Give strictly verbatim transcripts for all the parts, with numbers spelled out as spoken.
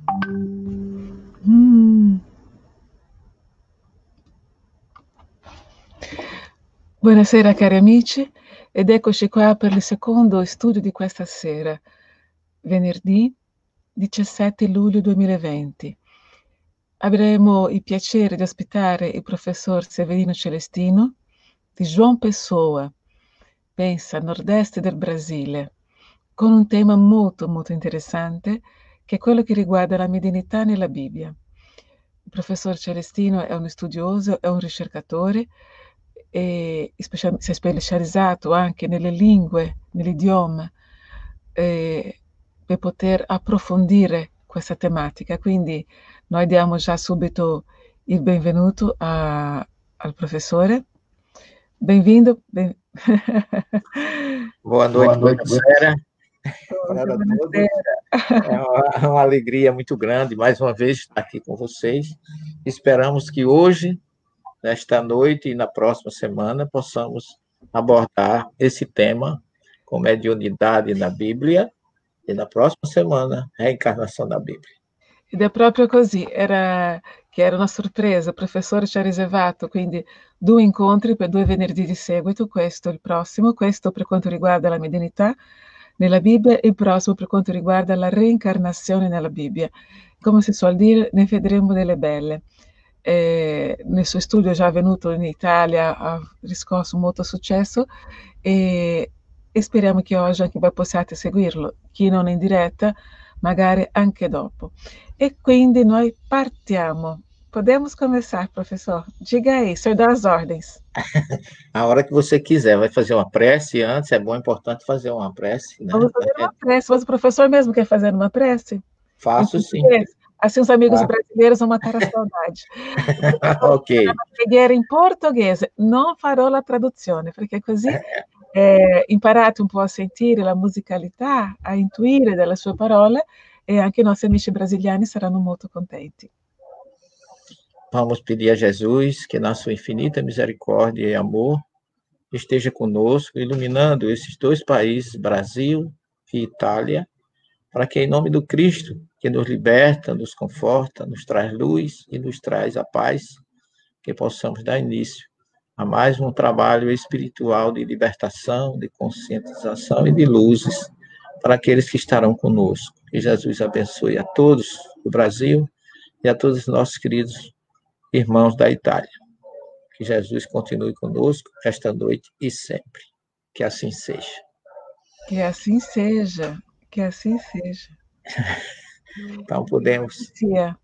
Mm. Buonasera cari amici, ed eccoci qua per il secondo studio di questa sera, venerdì diciassette luglio duemilaventi. Avremo il piacere di ospitare il professor Severino Celestino di João Pessoa, pensa, nord-est del Brasile, con un tema molto molto interessante che è quello che riguarda la medianità nella Bibbia. Il professor Celestino è uno studioso, è un ricercatore e specia- si è specializzato anche nelle lingue, nell'idioma, eh, per poter approfondire questa tematica. Quindi noi diamo già subito il benvenuto a- al professore. Bem-vindo. Ben... Boa noite, buonasera para todos. É uma, uma alegria muito grande, mais uma vez, estar aqui com vocês. Esperamos que hoje, nesta noite e na próxima semana, possamos abordar esse tema com mediunidade na Bíblia e na próxima semana, reencarnação na Bíblia. Ed è proprio così, era, che era una sorpresa, il professore ci ha riservato quindi due incontri per due venerdì di seguito, questo e il prossimo, questo per quanto riguarda la medianità nella Bibbia e il prossimo per quanto riguarda la reincarnazione nella Bibbia. Come si suol dire, ne vedremo delle belle. Eh, nel suo studio già avvenuto in Italia ha riscosso molto successo e, e speriamo che oggi anche voi possiate seguirlo, chi non in diretta, magari anche dopo. E quindi noi partiamo. Podemos começar, professor? Diga aí, senhor dá as ordens. A hora que você quiser, vai fazer uma prece antes, é bom, é importante fazer uma prece, né? Vamos fazer uma prece, mas o professor mesmo quer fazer uma prece? Faço sim. Assim os amigos ah. brasileiros vão matar a saudade. Ok. Preghiera in portoghese, non farò la traduzione, perché così eh, imparate un po' a sentire la musicalità, a intuire dalle sue parole e anche i nostri amici brasiliani saranno molto contenti. Vamos pedir a Jesus que na sua infinita misericórdia e amor esteja conosco, iluminando esses dois países, Brasil e Itália, para que em nome do Cristo, que nos liberta, nos conforta, nos traz luz e nos traz a paz, que possamos dar início a mais um trabalho espiritual de libertação, de conscientização e de luzes para aqueles que estarão conosco. Que Jesus abençoe a todos do Brasil e a todos os nossos queridos irmãos da Itália. Que Jesus continue conosco esta noite e sempre. Que assim seja. Que assim seja. Que assim seja. Então, podemos,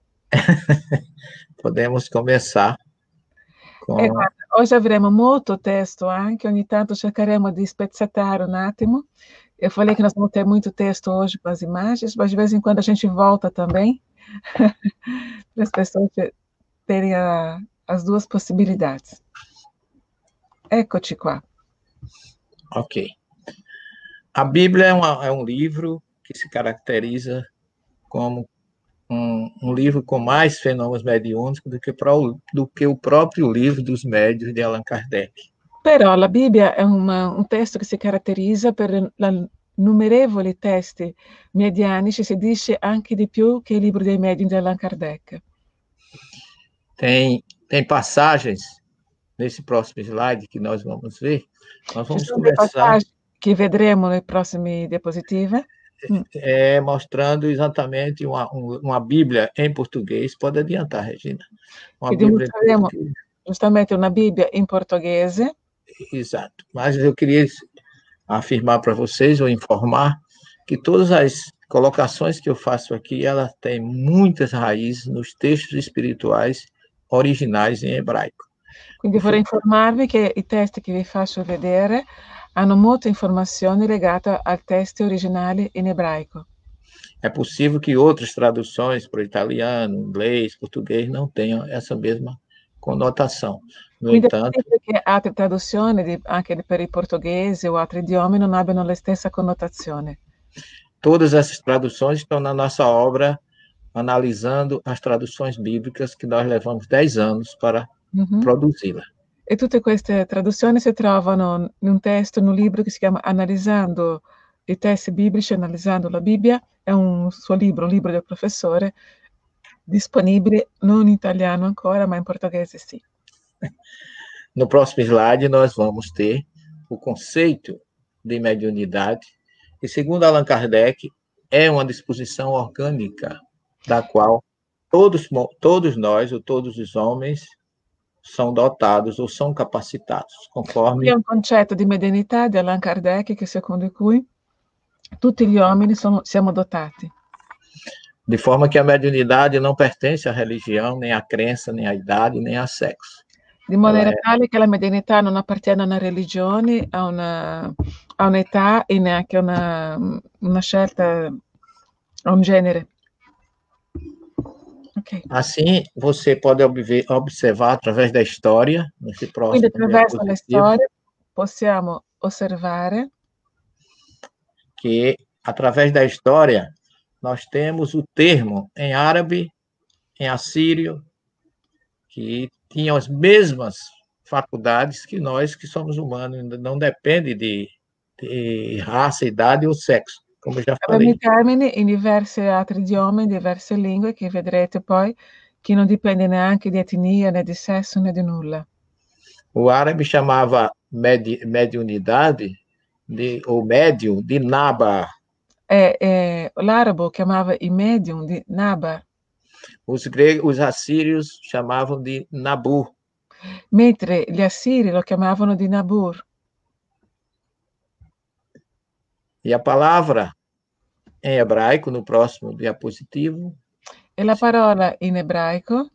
podemos começar com... Eh, guarda, oggi avremo molto testo anche, ogni tanto cercheremo di spezzettare un attimo. Eu falei que nós vamos ter muito texto hoje com as imagens, mas de vez em quando a gente volta também, para as pessoas terem a, as duas possibilidades. Eccoci qua. Ok. A Bíblia é, uma, é um livro que se caracteriza como um, um livro com mais fenômenos mediúnicos do que, pro, do que o próprio livro dos médiuns de Allan Kardec. Però la Bibbia è una, un testo che si caratterizza per la innumerevoli testi medianici, si dice anche di più che i libri dei medium di Allan Kardec. Tem, tem passagens nesse próximo slide que nós vamos ver. Nós vamos começar que vedremo nelle prossime diapositive. É, mostrando exatamente uma, uma Bíblia em português. Pode adiantar, Regina. Uma Bíblia em português. Justamente uma Bíblia em português. Exato. Mas eu queria afirmar para vocês, ou informar, que todas as colocações que eu faço aqui, elas têm muitas raízes nos textos espirituais originais em hebraico. Quindi vorrei informarvi che i testi che vi faccio vedere hanno molte informazioni legate al testo originale in ebraico. É possível que outras traduções para o italiano, inglês, português não tenham essa mesma conotação. No Quindi entanto, è possibile che altre traduzioni, di, anche per il portoghese o altri idiomi, non abbiano la stessa connotazione. Todas essas traduções estão na nossa obra, analisando as traduções bíblicas, que nós levamos dez anos para mm-hmm. produzi-la. E tutte queste traduzioni si trovano in un testo, in un libro che si chiama Analizzando i testi biblici analizzando la Bibbia, è un suo libro, un libro del professore, disponibile non in italiano ancora, ma in portoghese sì. No próximo slide, nós vamos ter o conceito de mediunidade, e segundo Allan Kardec, é uma disposição orgânica da qual todos, todos nós, ou todos os homens, são dotados ou são capacitados, conforme... È un concetto di medianità di Allan Kardec, che secondo cui tutti gli uomini sono, siamo dotati. De forma que a mediunidade não pertence à religião, nem à crença, nem à idade, nem a sexo. Di maniera è... tale che la medianità non appartiene a una religione, a, una, a un'età e neanche a una, una scelta, a un genere. Okay. Assim, você pode observar através da história, nesse próximo. Quindi attraverso la storia possiamo osservare que, através da história, nós temos o termo em árabe, em assírio, que tinham as mesmas faculdades que nós, que somos humanos, não depende de, de raça, idade ou sexo, come já falei. Abbiamo i termini in diversi altri idiomi, in diverse lingue, che vedrete poi, che non dipende neanche di etnia, né di sesso, né di nulla. O árabe chamava medi, mediunidade, de, ou médium, de Naba. E, e, l'arabo chiamava i medium di Naba. Os gregos, os assírios chamavam de Nabu. Mentre gli assiri lo chiamavano di Nabur. E a palavra em hebraico, no próximo diapositivo. E la parola in ebraico?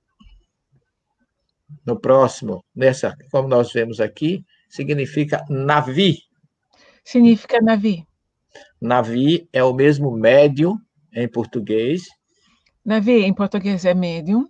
No próximo, nessa, como nós vemos aqui, significa Navi. Significa Navi. Navi é o mesmo médium em português. Navi em português é medium.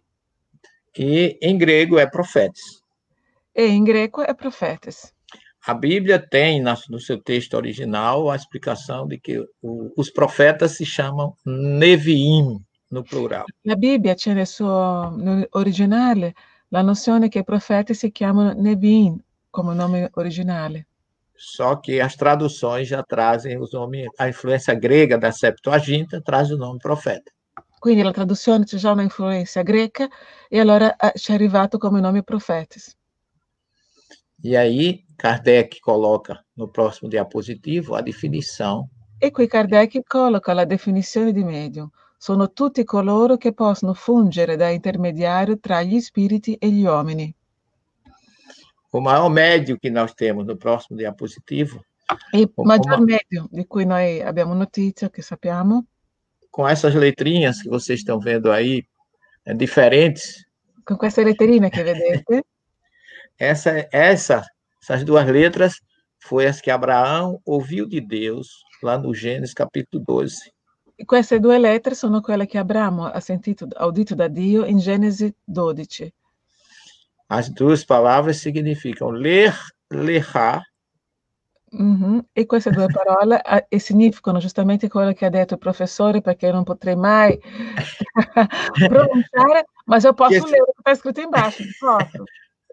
E em grego é profetas. E em grego é profetas. A Bíblia tem, no seu texto original, a explicação de que os profetas se chamam Neviim, no plural. La Bibbia c'è nel suo originale la nozione che i profeti si chiamano Neviim, come nome originale. Só que as traduções já trazem os nomes, a influência grega da Septuaginta traz o nome profeta. Quindi la traduzione c'è già una influenza greca e allora ci è arrivato come nome profetas. E aí, Kardec coloca no próximo diapositivo a definição. E qui Kardec colloca la definizione di medium. Sono tutti coloro che possono fungere da intermediário tra gli spiriti e gli uomini. O maior médium que nós temos no próximo diapositivo. Il maggior uma... médium di cui noi abbiamo notizia, che sappiamo. Com essas letrinhas que vocês estão vendo aí, é, diferentes. Com queste letterine che vedete. Essa, essa, essas duas letras foi as que Abraão ouviu de Deus lá no Gênesis capítulo doze. Queste due lettere sono quelle che Abramo ha sentito, udito da Dio in Genesi dodici. As duas palavras significam ler, lerá. Mm-hmm. E queste due parole e significano giustamente quello che ha detto il professore, perché io non potrei mai pronunciare, ma se eu posso que... ler o que está escrito embaixo, posso?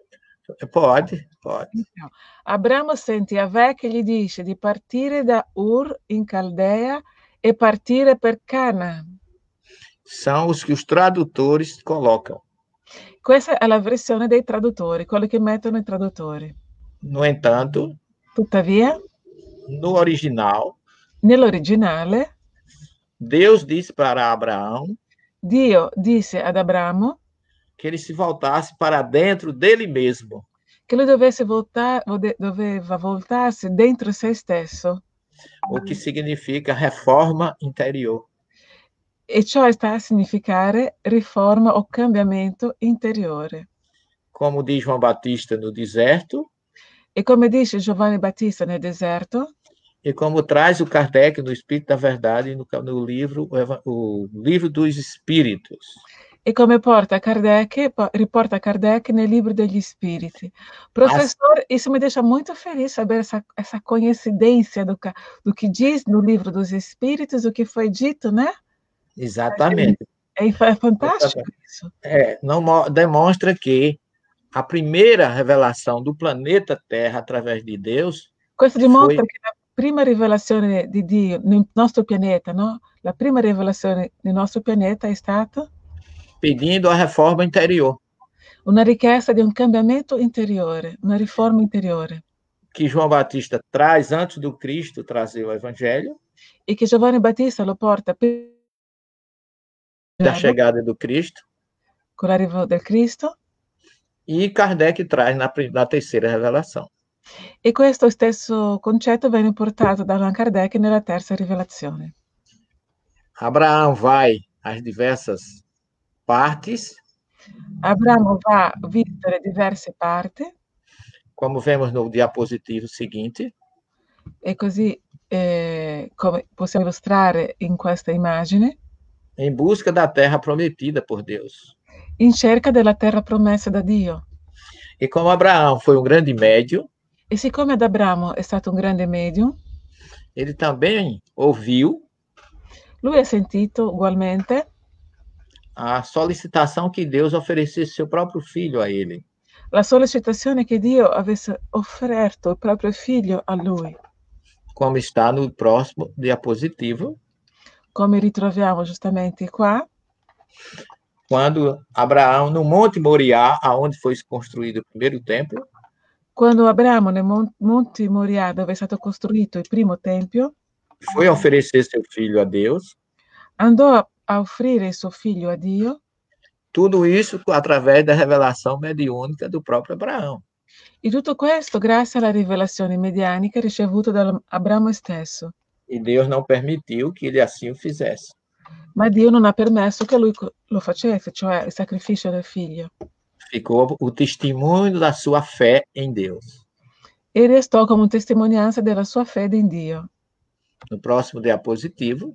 Pode, pode. Então, Abramo sente Yahvé che gli dice di partire da Ur in Caldea e partire per Cana. São os que os tradutores colocam. Questa è la versione dei traduttori, quello che mettono i traduttori. No entanto, tuttavia, no original, nell'originale, Deus disse para Abraão, Dio disse ad Abramo que ele se voltasse para dentro dele mesmo. Che lui dovesse voltar, doveva voltarsi dentro se stesso. O que significa reforma interior. E ciò sta a significare riforma o cambiamento interiore. Como diz João Batista no deserto. E come dice Giovanni Battista nel deserto. E como traz o Kardec no Espírito da Verdade, no, no livro, o, o livro dos Espíritos. E come porta Kardec, riporta Kardec nel libro degli Spiriti. Professor, As... isso me deixa muito feliz saber essa, essa coincidência do, do que diz no livro dos Espíritos, o que foi dito, né? Exatamente. É, é fantástico Exatamente. Isso. É, não, demonstra que a primeira revelação do planeta Terra através de Deus. Questo dimostra foi... che la prima rivelazione di Dio nel nostro pianeta, no? La prima rivelazione nel nostro pianeta è stata pedindo a reforma interior, una richiesta di un cambiamento interiore, una riforma interiore, que João Batista traz antes do Cristo trazer o evangelho, e che Giovanni Battista lo porta per da chegada do Cristo, con l'arrivo del Cristo, e Kardec traz na, na terceira revelação. e questo stesso concetto viene portato da Allan Kardec nella terza rivelazione. Abraão vai às diversas partes, Abramo va a visitere diverse parti, como vemos no diapositivo seguinte, e così eh, come possiamo illustrare in questa immagine, em busca da terra prometida por Deus. in cerca della terra promessa da Dio. E como Abraão foi um grande médium, E siccome ad Abramo è stato un grande medium, ele também ouviu lui ha sentito ugualmente a solicitação que Deus oferecesse seu próprio filho a ele. la sollecitazione che Dio avesse offerto il proprio figlio a lui, Como está no próximo diapositivo, come ritroviamo giustamente qua, quando Abraão, no Monte Moriá, aonde foi construído o primeiro templo, quando Abramo nel Mon- Monte Moria, dove è stato costruito il primo tempio, foi oferecer seu filho a Deus, andò a, a offrire il suo figlio a Dio, tudo isso através da revelação mediúnica do próprio Abraão. e tutto questo grazie alla rivelazione medianica ricevuta da Abramo stesso. E Deus não permitiu que ele assim o fizesse. Ma Dio non ha permesso che lui co- lo facesse, cioè il sacrificio del figlio, Ficou o testemunho da sua fé em Deus. e restò come una testimonianza della sua fede in Dio. No próximo diapositivo,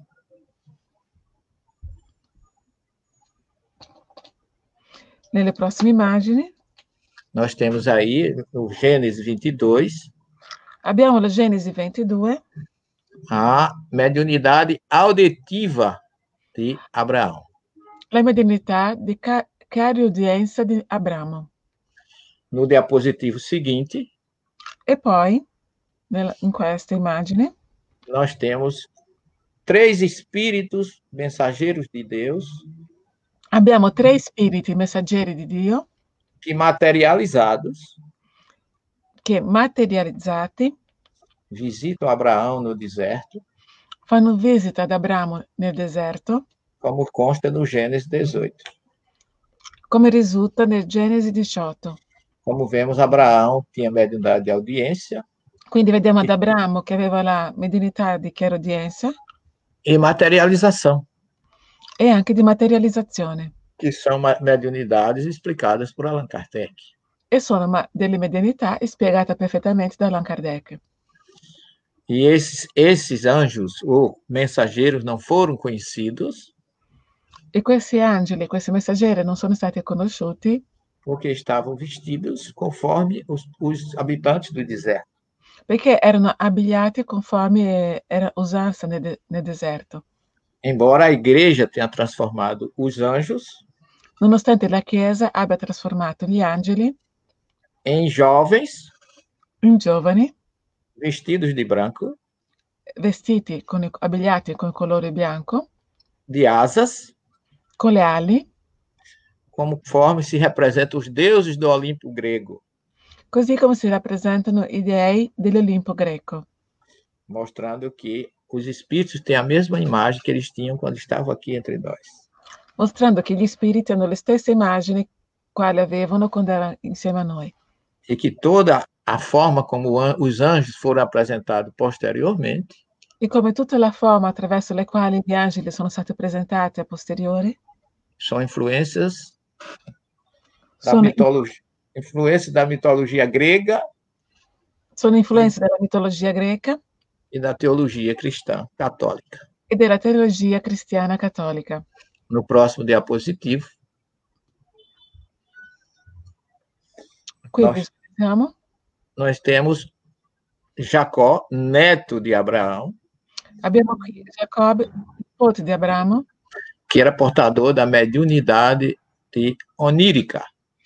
Nelle prossime immagini nós temos aí no Gênesis vinte e dois abbiamo la Genesi ventidue, a mediunidade auditiva de Abraão. la medianità di ca- chiariudienza di Abramo. No diapositivo seguinte, E poi, nella- in questa immagine, nós temos três espíritos mensageiros de Deus abbiamo tre spiriti messaggeri di Dio que, materializados, che, materializzati, visitam Abraão no deserto, fanno visita ad Abramo nel deserto, como consta no Gênesis dezoito. come risulta nel Genesi diciotto. Como vemos, Abraão tinha mediunidade de audiência Quindi vediamo ad Abramo che aveva la medianità di chiaraudienza e materialização, e anche di materializzazione, que são ma- mediunidades explicadas por Allan Kardec. e sono ma- delle medianità spiegate perfettamente da Allan Kardec. E esses, esses anjos ou mensageiros não foram conhecidos E questi angeli, questi messaggeri non sono stati conosciuti porque estavam vestidos conforme os, os habitantes do deserto. perché erano abbigliati conforme era usanza nel, de- nel deserto. Embora a igreja tenha transformado os anjos Nonostante la Chiesa abbia trasformato gli angeli em jovens in giovani, vestidos de branco, vestiti, con il- abbigliati con il colore bianco, de asas, con le ali, conforme se representam os deuses do Olimpo grego, così come si rappresentano i dei dell'Olimpo greco, mostrando que os espíritos têm a mesma imagem que eles tinham quando estavam aqui entre nós. mostrando che gli spiriti hanno le stesse immagini quali avevano quando erano insieme a noi. E que toda a forma como an- os anjos foram apresentados posteriormente E come tutta la forma attraverso le quali gli angeli sono stati presentati a posteriori, são influências da sono, mitologia, influências da mitologia grega sono influenze della mitologia greca e da teologia cristã católica. e della teologia cristiana cattolica. No próximo diapositivo, Quindi Nós- vediamo, nós temos Jacó, neto de Abraão, abbiamo qui Giacobbe, nipote di Abramo, que era portador da mediunidade de onírica,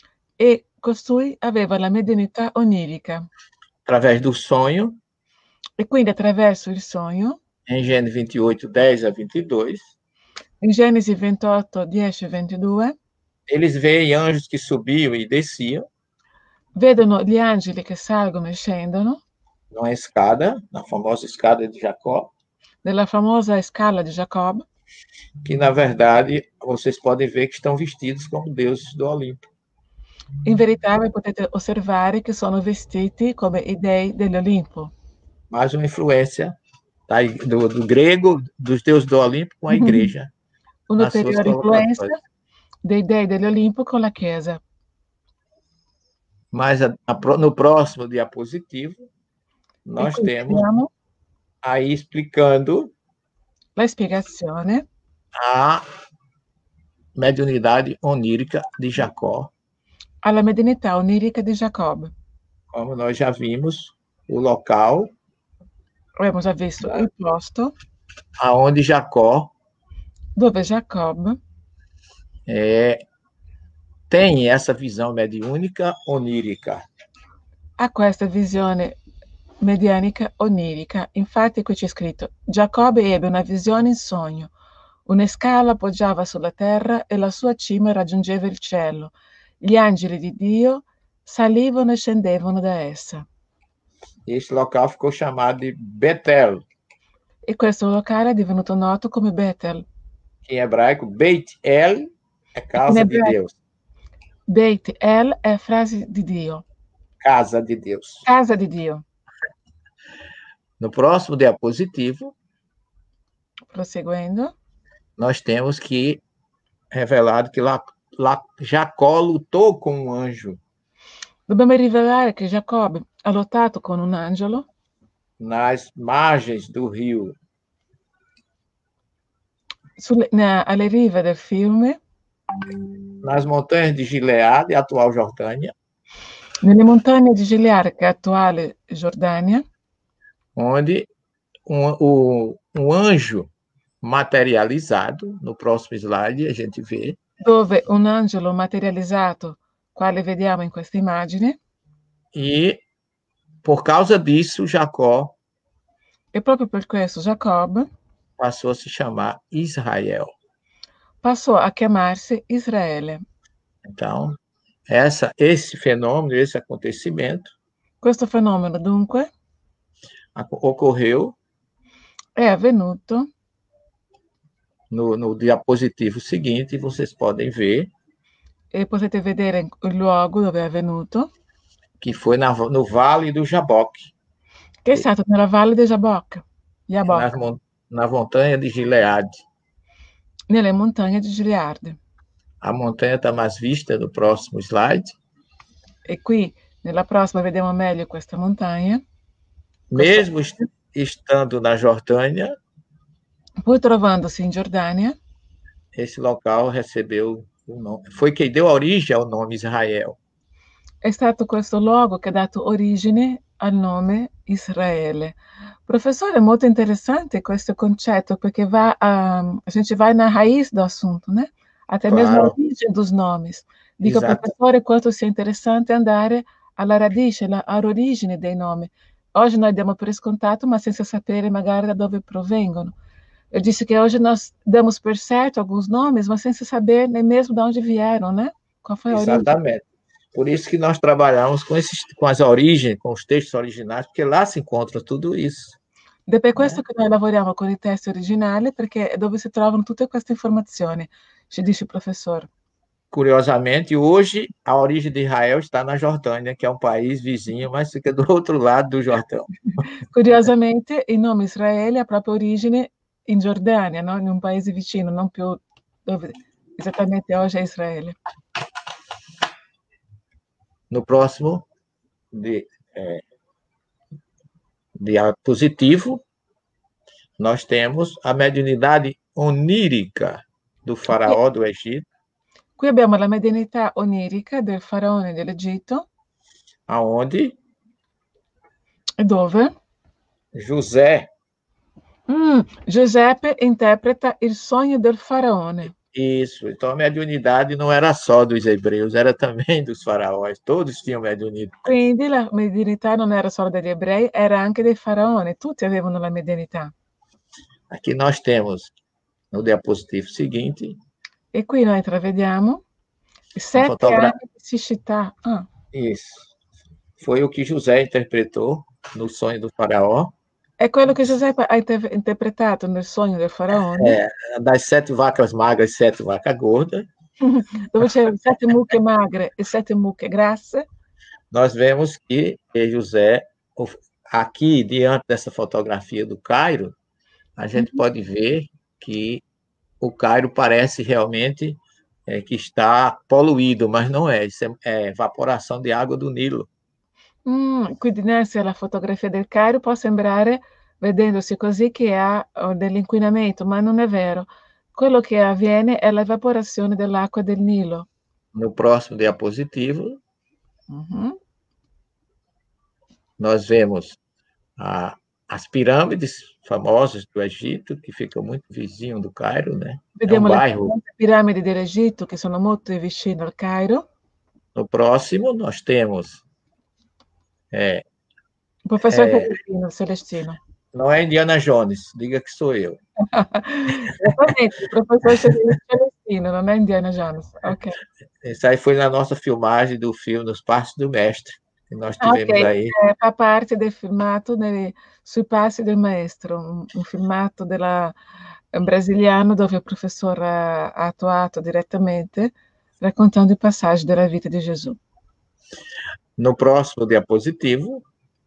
e costui aveva la medianità onirica, através do sonho, E quindi attraverso il sogno, em Gênesis vinte e oito, dez a vinte e dois, in Genesi ventotto, dieci e ventidue, eles veem anjos que subiam e desciam vedono gli angeli che salgono e scendono numa escada, na famosa escada de Jacó, nella famosa scala di Jacob, que na verdade vocês podem ver que estão vestidos como deuses do Olimpo. in verità voi potete osservare che sono vestiti come i dei dell'Olimpo. Mais uma influência tá, do, do grego, dos deuses do Olimpo com a igreja, nas suas Un'ulteriore influenza colocações. dei dei dell'Olimpo con la Chiesa. Mas a, a, no próximo diapositivo, E nós qui temos vediamo aí explicando la spiegazione a mediunidade onírica de Jacó, alla medianità onirica di Jacob. como nós já vimos, o local Abbiamo già visto da, il posto aonde Jacó dove Jacob é, tem essa visão mediúnica onírica. ha questa visione medianica onirica. Infatti qui c'è scritto: Giacobbe ebbe una visione in sogno. Una scala poggiava sulla terra e la sua cima raggiungeva il cielo. Gli angeli di Dio salivano e scendevano da essa. Esse local ficou chamado de Betel. E questo locale è divenuto noto come Betel. Em hebraico, Beit El é casa de Deus. Beit El è frase di Dio. Casa de Deus. Casa di Dio. No próximo diapositivo, proseguendo, nós temos que revelado que lá, lá Jacó lutou com um anjo. Dobbiamo rivelare che Giacobbe ha lottato con un angelo nas margens do rio, sulle, na, alle rive del fiume, nas montanhas de Gileade, atual Jordânia, nelle montagne di Gilead, che è attuale Giordania, onde um, um, um anjo materializado, no próximo slide a gente vê, dove un angelo materializzato, quale vediamo in questa immagine, e por causa disso Jacó e proprio per questo Jacob passou a se chamar Israel. Passò a chiamarsi Israele. Então, essa, esse fenômeno, esse acontecimento, questo fenomeno dunque ocorreu è avvenuto no, no diapositivo seguinte, vocês podem ver, e potete vedere il luogo dove è avvenuto, que foi na, no Vale do Jaboque, che è stato nella valle di Jaboc, Jaboc na, na montanha de Gileade. Nelle montagne di Gilead. A montanha está mais vista no próximo slide. E qui, nella prossima, vediamo meglio questa montagna. Mesmo questa... estando na Jordânia, poi trovandosi in Giordania, esse local recebeu o nome, foi quem deu origem ao nome Israel. È stato questo luogo che ha dato origine al nome Israele. Professore, é molto interessante questo concetto, perché va a, a gente vai na raiz do assunto, né? Até claro. Mesmo a origem dos nomes. Dico, Exato. Professore, quanto sia interessante andare alla radice, all'origine dei nomi. Oggi noi diamo per scontato, ma senza sapere magari da dove provengono. Eu disse que hoje nós damos por certo alguns nomes, mas sem saber nem mesmo de onde vieram, né? Qual foi a origem. Exatamente. Por isso que nós trabalhamos com, esses, com as origens, com os textos originais, porque lá se encontra tudo isso. Ed è per questo che noi lavoriamo con i testi originali, perché è dove si trovano tutte queste informazioni, ci dice il professore. Curiosamente, hoje a origem de Israel está na Jordânia, que é um país vizinho, mas fica do outro lado do Jordão. Curiosamente, il nome Israele ha proprio origine in Giordania, no? In un paese vicino, non più dove esattamente oggi è Israele. No próximo de, é, diapositivo, nós temos a mediunidade onírica do faraó do Egito. Qui abbiamo la medianità onirica del faraone dell'Egitto. Aonde? E dove? José. Mm, Giuseppe interpreta il sogno del faraone. Isso, então a mediunidade não era só dos hebreus, era também dos faraós, todos tinham mediunidade. Quindi la medianità non era solo degli ebrei, era anche dei faraoni, tutti avevano la medianità. Aqui nós temos, no diapositivo seguinte, E qui noi intravediamo sette fotogra... anni di siccità. Ah. Isso. Foi o que José interpretou no sonho do faraó. È quello che Giuseppe ha inter- interpretato nel sogno del faraone. É, das sete vacas magras e sete vacas gordas. Dove c'erano sette mucche magre e sette mucche grasse. Nós vemos que José, aqui diante dessa fotografia do Cairo, a gente uhum. pode ver que o Cairo parece realmente é, que está poluído, mas não é, isso é, é evaporação de água do Nilo. Mm, quindi nella la fotografia del Cairo può sembrare, vedendosi così, che ha dell'inquinamento, ma non è vero. Quello che avviene è l'evaporazione dell'acqua del Nilo. No próximo diapositivo, uhum. nós vemos a, as pirâmides famosas do Egito, que ficam muito vizinho do Cairo, né? Vediamo é um bairro. Le piramidi dell'Egitto, che sono molto vicino al Cairo. No próximo, nós temos... É, o professor é, Celestino, Celestino. Não é Indiana Jones, diga que sou eu. Exatamente, o professor Celestino, não é Indiana Jones. Ok. Isso aí foi na nossa filmagem do filme Nos Passos do Mestre, que nós tivemos okay. aí. É, fa parte del filmato nelle, sui passi del maestro, un, un filmato della, un brasiliano dove il professore ha, ha attuato direttamente, raccontando i passaggi della vita di Gesù. No próximo diapositivo,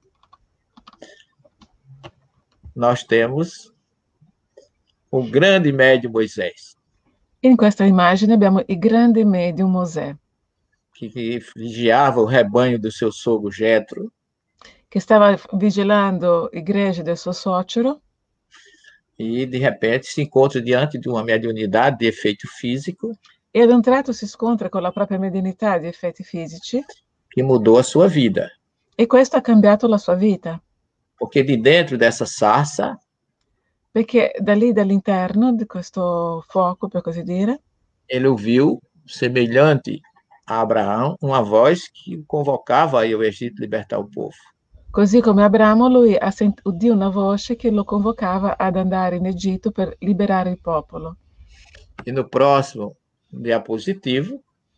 nós temos o grande médium Moisés. In questa immagine abbiamo il grande medium Mosè, que, que vigiava o rebanho do seu sogro Jetro, che stava vigilando i greggi del suo suocero, e de repente se encontra diante de uma mediunidade de efeito físico, e ad un tratto si scontra con la propria medianità di effetti fisici, que mudou a sua vida. E questo ha cambiato la sua vita. Porque de dentro dessa sarça, perché da lì, dall'interno di questo fuoco, per così dire, ele ouviu, semelhante a Abraão, uma voz que o convocava a ir ao Egito libertar o povo. Così come Abramo, lui ha sent- udì una voce che lo convocava ad andare in Egitto per liberare il popolo. E no próximo diapositivo,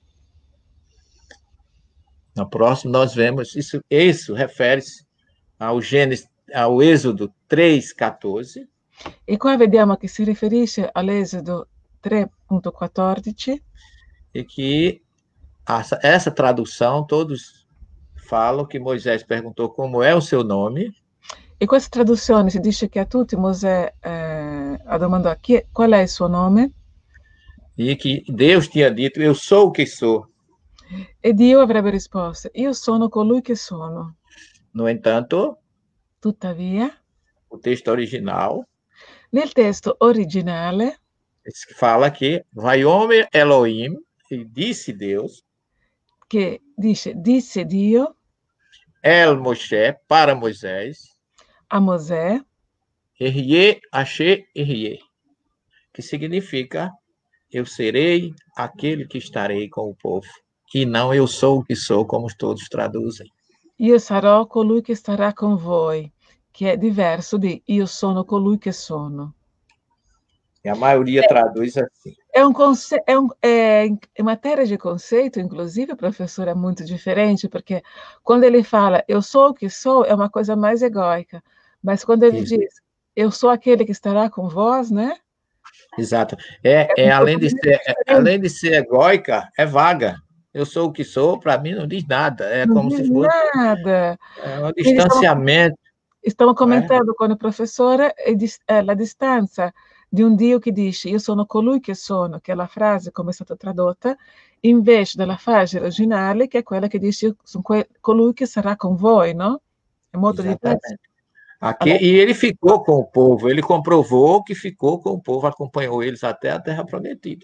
no próximo nós vemos, isso, isso refere-se ao Gênesis, ao Êxodo três, quatorze. E qua vediamo che si riferisce all'Esodo tre quattordici. E que essa, essa tradução, todos falam que Moisés perguntou como é o seu nome. E questa traduzione si dice che a tutti Mosè eh, ha domandato chi è, qual è il suo nome. E que Deus tinha dito, eu sou o que sou. E Dio avrebbe risposto, io sono colui che sono. No entanto, tuttavia, o texto original, nel testo originale, fala que Vaiomer Elohim, e disse Deus, che dice, disse Dio, El Moshe, para Moisés, a Mosè, Erie Ashe Erie, que significa, eu serei aquele que estarei com o povo, e não eu sou o que sou, como todos traduzem. Io sarò colui che starà con voi, che è diverso di io sono colui che sono. E a maioria é, traduz assim. É, um conce... é, um, é em matéria de conceito, inclusive, o professor é muito diferente, porque quando ele fala eu sou o que sou, é uma coisa mais egóica. Mas quando ele Isso. diz eu sou aquele que estará com vós, né? Exato. É, é, é além, de ser, é além de ser egóica, é vaga. Eu sou o que sou, para mim não diz nada. É não como diz se fosse nada. É um distanciamento. Stiamo commentando eh? con il professore eh, la distanza di un Dio che dice io sono colui che sono, che è la frase come è stata tradotta, invece della frase originale che è quella che dice io sono colui che sarà con voi, no? È molto diverso. Aqui, allora, e ele ficou com o povo, ele comprovou que ficou com o povo, acompanhou eles até a Terra Prometida.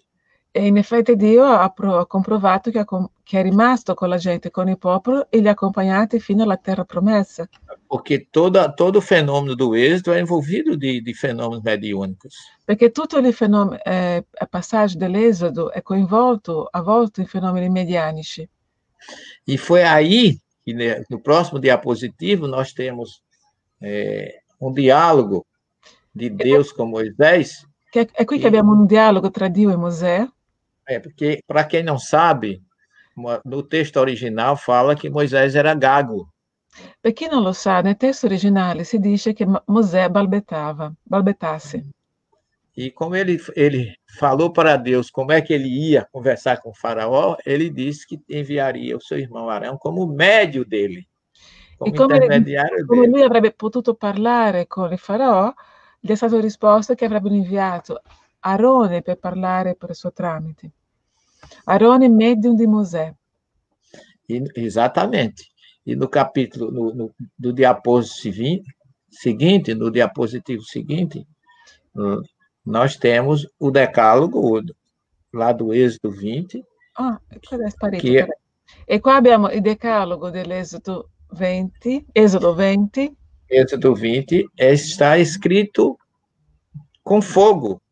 E in effetti Dio ha, pro, ha comprovato che, ha, che è rimasto con la gente, con il popolo, e li ha accompagnati fino alla terra promessa. Porque toda, todo o fenômeno do êxodo é envolvido de, de fenômenos mediúnicos. Perché tutto il fenomeno, eh, il passaggio dell'Esodo è coinvolto, avvolto in fenomeni medianici. E foi aí que, no próximo diapositivo, nós temos é, um diálogo de Deus com Moisés. Che è qui che abbiamo un dialogo tra Dio e Mosè. É, porque, para quem não sabe, no texto original fala que Moisés era gago. Per chi non lo sa, nel testo originale si dice che Mosè balbettava, balbettasse. E como ele, ele falou para Deus como é que ele ia conversar com o faraó, ele disse que enviaria o seu irmão Arão como médio dele, como e come, intermediário come dele. lui avrebbe potuto parlare con il faraò, gli è stato risposto che avrebbero inviato Arone per parlare per il suo tramite. Arone, medium di Mosè. E, exatamente. E no capítulo, no, no, do diapositivo seguinte, no diapositivo seguinte, nós temos o decálogo lá do Êxodo vinte. Ah, cosa è sparito? Che... E qua abbiamo il decalogo dell'Esodo venti, Esodo venti. Êxodo vinte está escrito com fogo.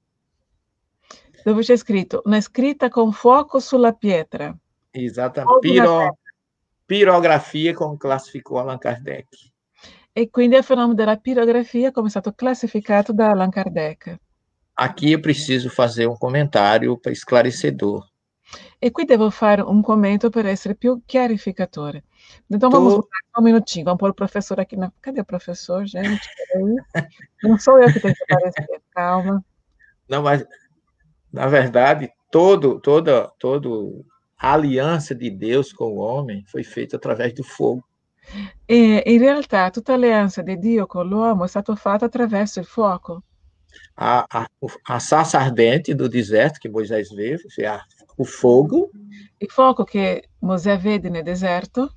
Dove c'è scritto, una scritta con fuoco sulla pietra. Exatamente. Piro... Pirografia, come classificou Allan Kardec. E quindi è il fenomeno della pirografia, come è stato classificato da Allan Kardec. Aqui eu preciso fazer um comentário esclarecedor. E qui devo fare un commento per essere più chiarificatore. Então vamos Tô... um minutinho, vamos pôr o professor aqui. Na... Cadê o professor, gente? Não sou eu que tenho que aparecer, calma. Não, mas, na verdade, todo, toda, todo a aliança de Deus com o homem foi feita através do fogo. E, in realtà, tutta l'alleanza di Dio con l'uomo è stata fatta attraverso il fuoco. A, a, a sarça ardente do deserto que Moisés vê, o fogo. Il fuoco che Mosè vede nel deserto.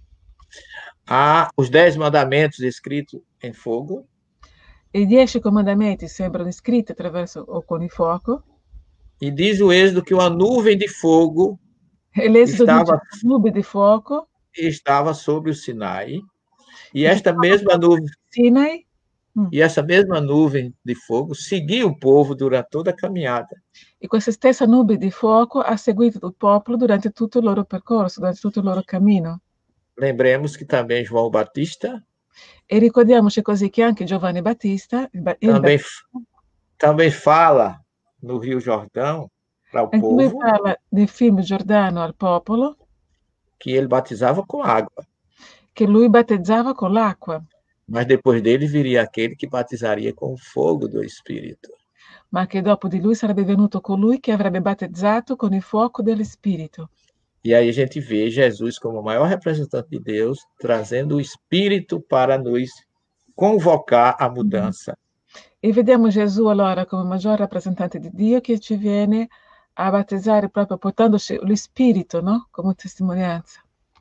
Há os dez mandamentos escritos em fogo. I dieci comandamenti sembrano scritti attraverso o con il fuoco. E diz o Êxodo que uma nuvem de fogo e estava, nuvem de fuoco estava sobre o Sinai. E esta mesma nuvem Sinai. E essa mesma nuvem de fogo seguia o povo durante toda a caminhada. E questa stessa nube di fuoco ha seguito il popolo durante tutto il loro percorso, durante tutto il loro cammino. Lembremos que também João Batista. E ricordiamoci così che anche Giovanni Battista il também, também fala no Rio Jordão para o anche povo. Lui parla nel film Giordano al popolo que ele batizava com água. Che lui battezzava con l'acqua. Mas depois dele viria aquele que batizaria com o fogo do Espírito. Ma che dopo di lui sarebbe venuto colui che avrebbe battezzato con il fuoco dello Spirito. E aí a gente vê Jesus como o maior representante de Deus, trazendo o Espírito para nos convocar à mudança. E vediamo Gesù allora come maggior rappresentante di Dio che ci viene a battezzare proprio portandoci lo Spirito, no? Come testimonianza.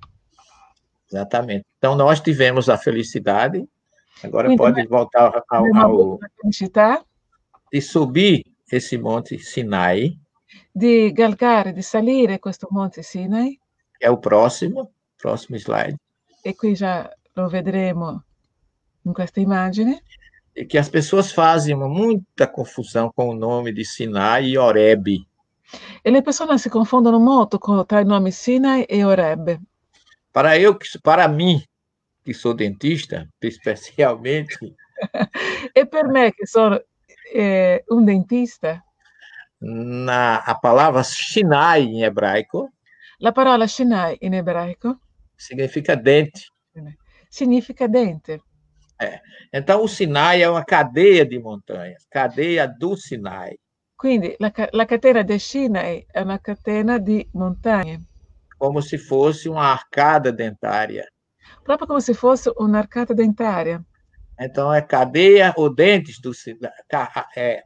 Exatamente. Então, nós tivemos a felicidade, agora Quindi, pode voltar ao, ao felicità de subir esse monte Sinai. Di galgare, di salire questo monte Sinai. É o próximo, próximo slide. E qui già lo vedremo in questa immagine. E que as pessoas fazem muita confusão com o nome de Sinai e Horeb. E le persone si confondono molto con, tra i nomi Sinai e Horeb. Para eu, para mim, que sou dentista, especialmente. E per me, che sono eh, un dentista. Na, a palavra Sinai em hebraico. La parola Sinai in ebraico. Significa dente. Significa dente. É. Então, o Sinai é uma cadeia de montanhas, cadeia do Sinai. Quindi la, la catena del Sinai è una catena di montagne. Como se fosse uma arcada dentária. Proprio come se fosse un'arcata dentaria. Então, é cadeia ou dentes do Sinai. É,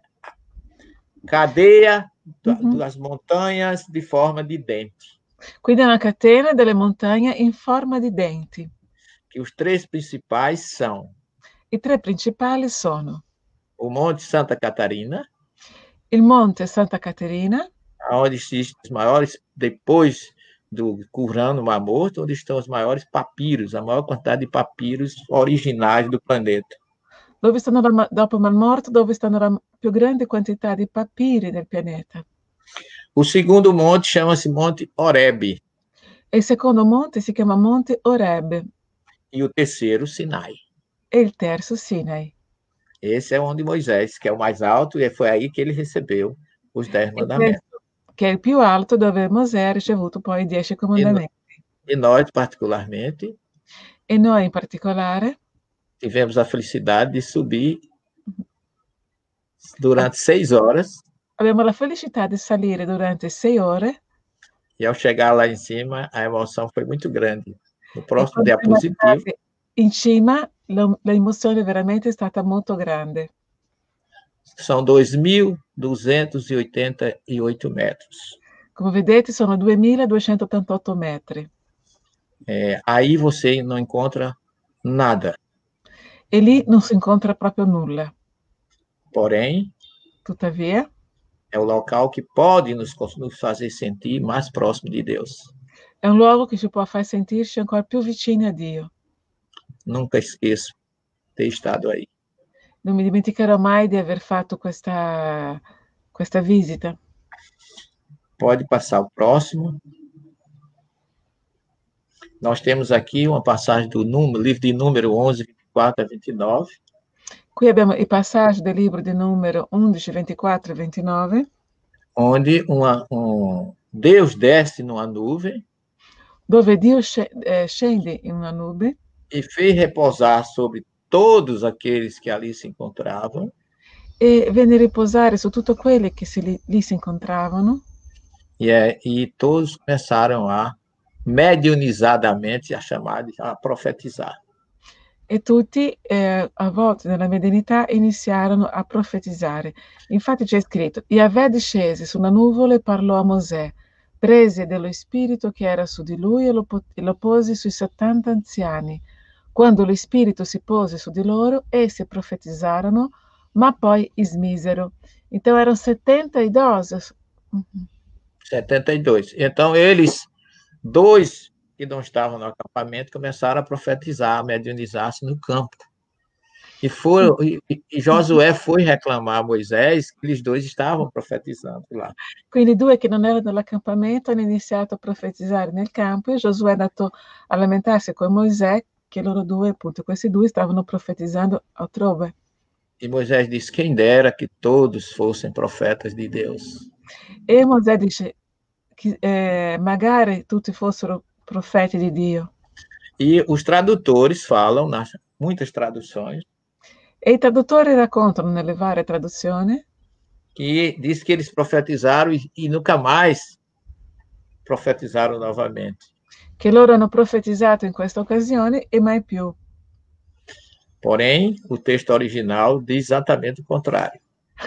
cadeia uhum. das montanhas de forma de dente. Quindi è una catena delle montagne in forma di denti. Que os três principais são. I tre principali sono o Monte Santa Catarina, il Monte Santa Caterina, onde existem os maiores, depois do Qumran no Mar Morto, onde estão os maiores papiros, a maior quantidade de papiros originais do planeta. Dove stanno, la- dopo il Mar Morto, dove stanno la più grande quantità di papiri del pianeta. O segundo monte chama-se Monte Horeb. E il secondo monte si chiama Monte Horeb. E o terceiro, Sinai. E il terzo, Sinai. Esse é onde Moisés, que é o mais alto, e foi aí que ele recebeu os dez E mandamentos. questo, che è il più alto, dove Mosè ha ricevuto poi i dieci comandamenti. E nós, particularmente, E noi in particolare tivemos a felicidade de subir durante seis horas. Abbiamo la felicità di salire durante sei ore. E ao chegar lá em cima, a emoção foi muito grande. No E próximo quando siamo diapositivo, arrivati in cima, lo- l'emozione veramente è stata molto grande. são dois mil duzentos e oitenta e oito metros. Come vedete, sono duemiladuecentottantotto metri. É, aí você não encontra nada. E lì non si incontra proprio nulla. Porém, Tuttavia, é o local que pode nos, nos fazer sentir mais próximo de Deus. è un luogo che ci può far sentirci ancora più vicini a Dio. Nunca esqueço ter estado aí. Non mi dimenticherò mai di aver fatto questa, questa visita. Pode passar o próximo. Nós temos aqui uma passagem do número, livro de número onze, vinte e quatro a vinte e nove. Qui abbiamo i passaggi del libro di numero undici, ventiquattro e ventinove, onde uma, um, Deus desce numa nuvem dove Dio sce- eh, scende in una nube e fez repousar sobre todos aqueles que ali se encontravam, e venne a riposare su tutti quelli che si lì, lì si incontravano, e, é, e todos começaram a mediunizadamente a chamar, a profetizar. e tutti eh, avvolti nella medianità iniziarono a profetizzare. Infatti c'è scritto: Yahweh discese su una nuvola e parlò a Mosè, prese dello spirito che era su di lui e lo, po- e lo pose sui settanta anziani. Quando lo spirito si pose su di loro, essi profetizzarono, ma poi smisero. Então eram setenta idosos. Uhum. setenta e dois. Então, eles, dois que não estavam no acampamento, começaram a profetizar, a mediunizar-se no campo. E, foram, e, e Josué foi reclamar a Moisés que eles dois estavam profetizando lá. Quindi due che non erano nell'accampamento hanno iniziato a profetizzare nel campo e Giosuè è andato a lamentarsi con Mosè che loro due, appunto, questi due stavano profetizzando altrove. E Moisés disse: quem dera que todos fossem profetas de Deus. E Mosè dice che eh, magari tutti fossero profeti di Dio. E os tradutores falam, nas muitas traduções, E i traduttori raccontano nelle varie traduzioni que diz que eles profetizaram e, e nunca mais profetizaram novamente. che loro hanno profetizzato in questa occasione e mai più. Porém, o texto original diz exatamente o contrário.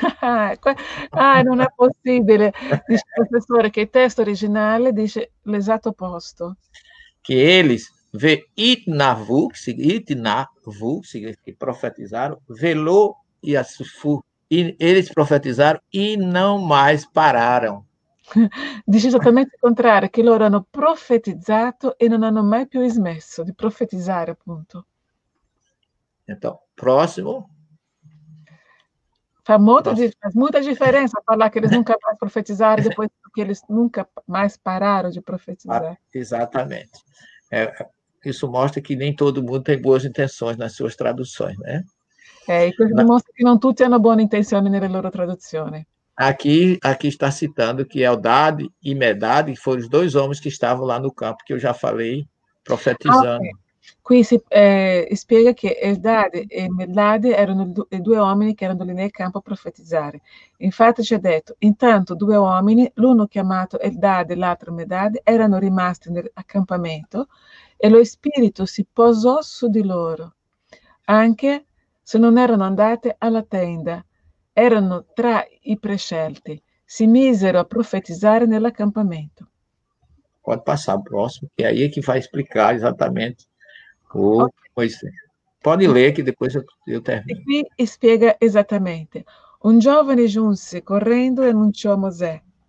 Ah, non è possibile, dice il professore, che il testo originale dice l'esatto opposto. Que eles, itnavu, itnavu, que profetizaram, velou e assufu, e eles profetizaram e não mais pararam. Dice esattamente il contrario, che loro hanno profetizzato e non hanno mai più smesso di profetizzare, appunto. Então, próximo. Fa molto, faz muita diferença falar que eles nunca mais profetizaram depois que eles nunca mais pararam de profetizar. Ah, exatamente. É, isso mostra que nem todo mundo tem boas intenções nas suas traduções, né? É, e questo Na... dimostra che non tutti hanno buone intenzioni nelle loro traduzioni. Aqui, aqui está citando que Eldad e Medad foram os dois homens que estavam lá no campo, que eu já falei, profetizando. Ah, okay. Qui si eh, spiega che Eldad e Medad erano i due uomini che erano lì nel campo a profetizzare. Infatti c'è detto, intanto due uomini, l'uno chiamato Eldad e l'altro Medad, erano rimasti nell'accampamento e lo spirito si posò su di loro, anche se non erano andate alla tenda, erano tra i prescelti, si misero a profetizzare nell'accampamento. Pode passar o próximo, que aí é que vai explicar exatamente o okay. Pois, pode ler que depois eu, eu termino. E qui spiega esattamente. Un giovane giunse correndo e annunciò a Mosè: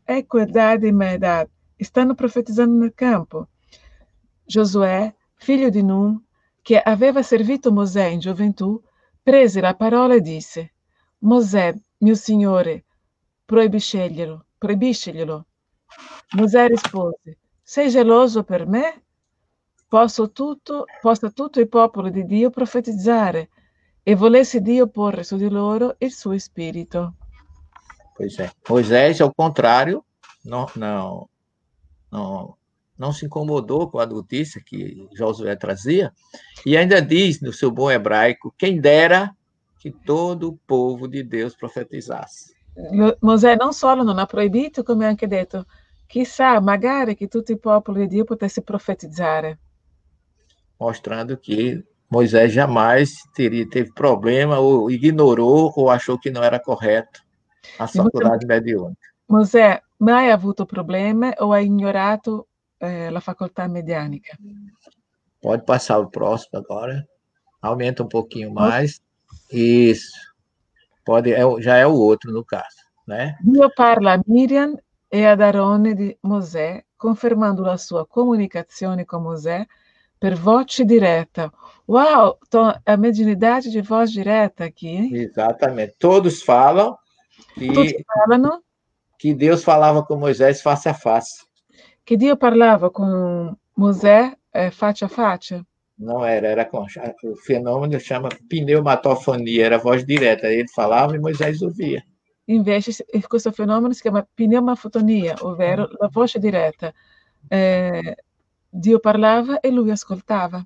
ecco idade e minha idade, stanno profetizzando nel campo. Giosuè, figlio di Nun, che aveva servito Mosè in gioventù, prese la parola e disse: Mosè, mio signore, proibisceglielo, proibisceglielo. Mosè rispose: sei geloso per me? Posso tutto, possa tutto il popolo di Dio profetizzare, e volesse Dio porre su di loro il suo spirito. Pois é. Moisés, ao contrário, não, não, não, não se incomodou com a notícia que Josué trazia, e ainda diz no seu bom hebraico: quem dera que todo o povo de Deus profetizasse. Mosè non solo non ha proibito, come ha anche detto, chissà, magari che tutto il popolo di Dio potesse profetizzare. Mostrando que Moisés jamais teria, teve problema, ou ignorou, ou achou que não era correto a faculdade mediúnica. Mosè mai ha avuto problemi o ha ignorato eh, la facoltà medianica? Pode passar o próximo agora. Aumenta um pouquinho mais. Isso. Pode, é, já é o outro, no caso. Né? Dio parla a Miriam e ad Aarone di Mosè, confermando la sua comunicazione con Mosè per voce diretta. Uau, a mediunidade de voz direta aqui, hein? Exatamente. Todos falam que, Todos falam que Deus falava com Moisés face a face. Que Dio parlava com Mosè eh, faccia a faccia? Não era, era com, o fenômeno chama pneumatofonia, era voz direta. Ele falava e Moisés ouvia. Invece questo fenomeno si chiama pneumofotonia, ovvero la voce diretta. Eh, Dio parlava e lui ascoltava.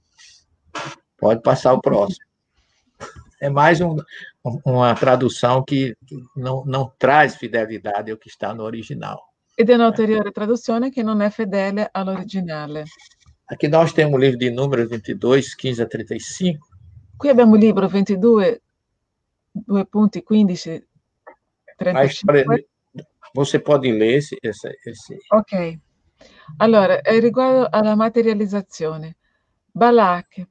Pode passar o próximo. É mais um, uma tradução que não, não traz fidelidade ao que está no original. Ed è un'ulteriore traduzione che non è fedele all'originale. Aqui nós temos o livro de Números vinte e dois, quinze a trinta e cinco. Qui abbiamo il libro ventidue, due punti quindici, trentacinque. História, você pode ler esse, esse, esse... Ok. Allora, riguardo alla materializzazione, Balak,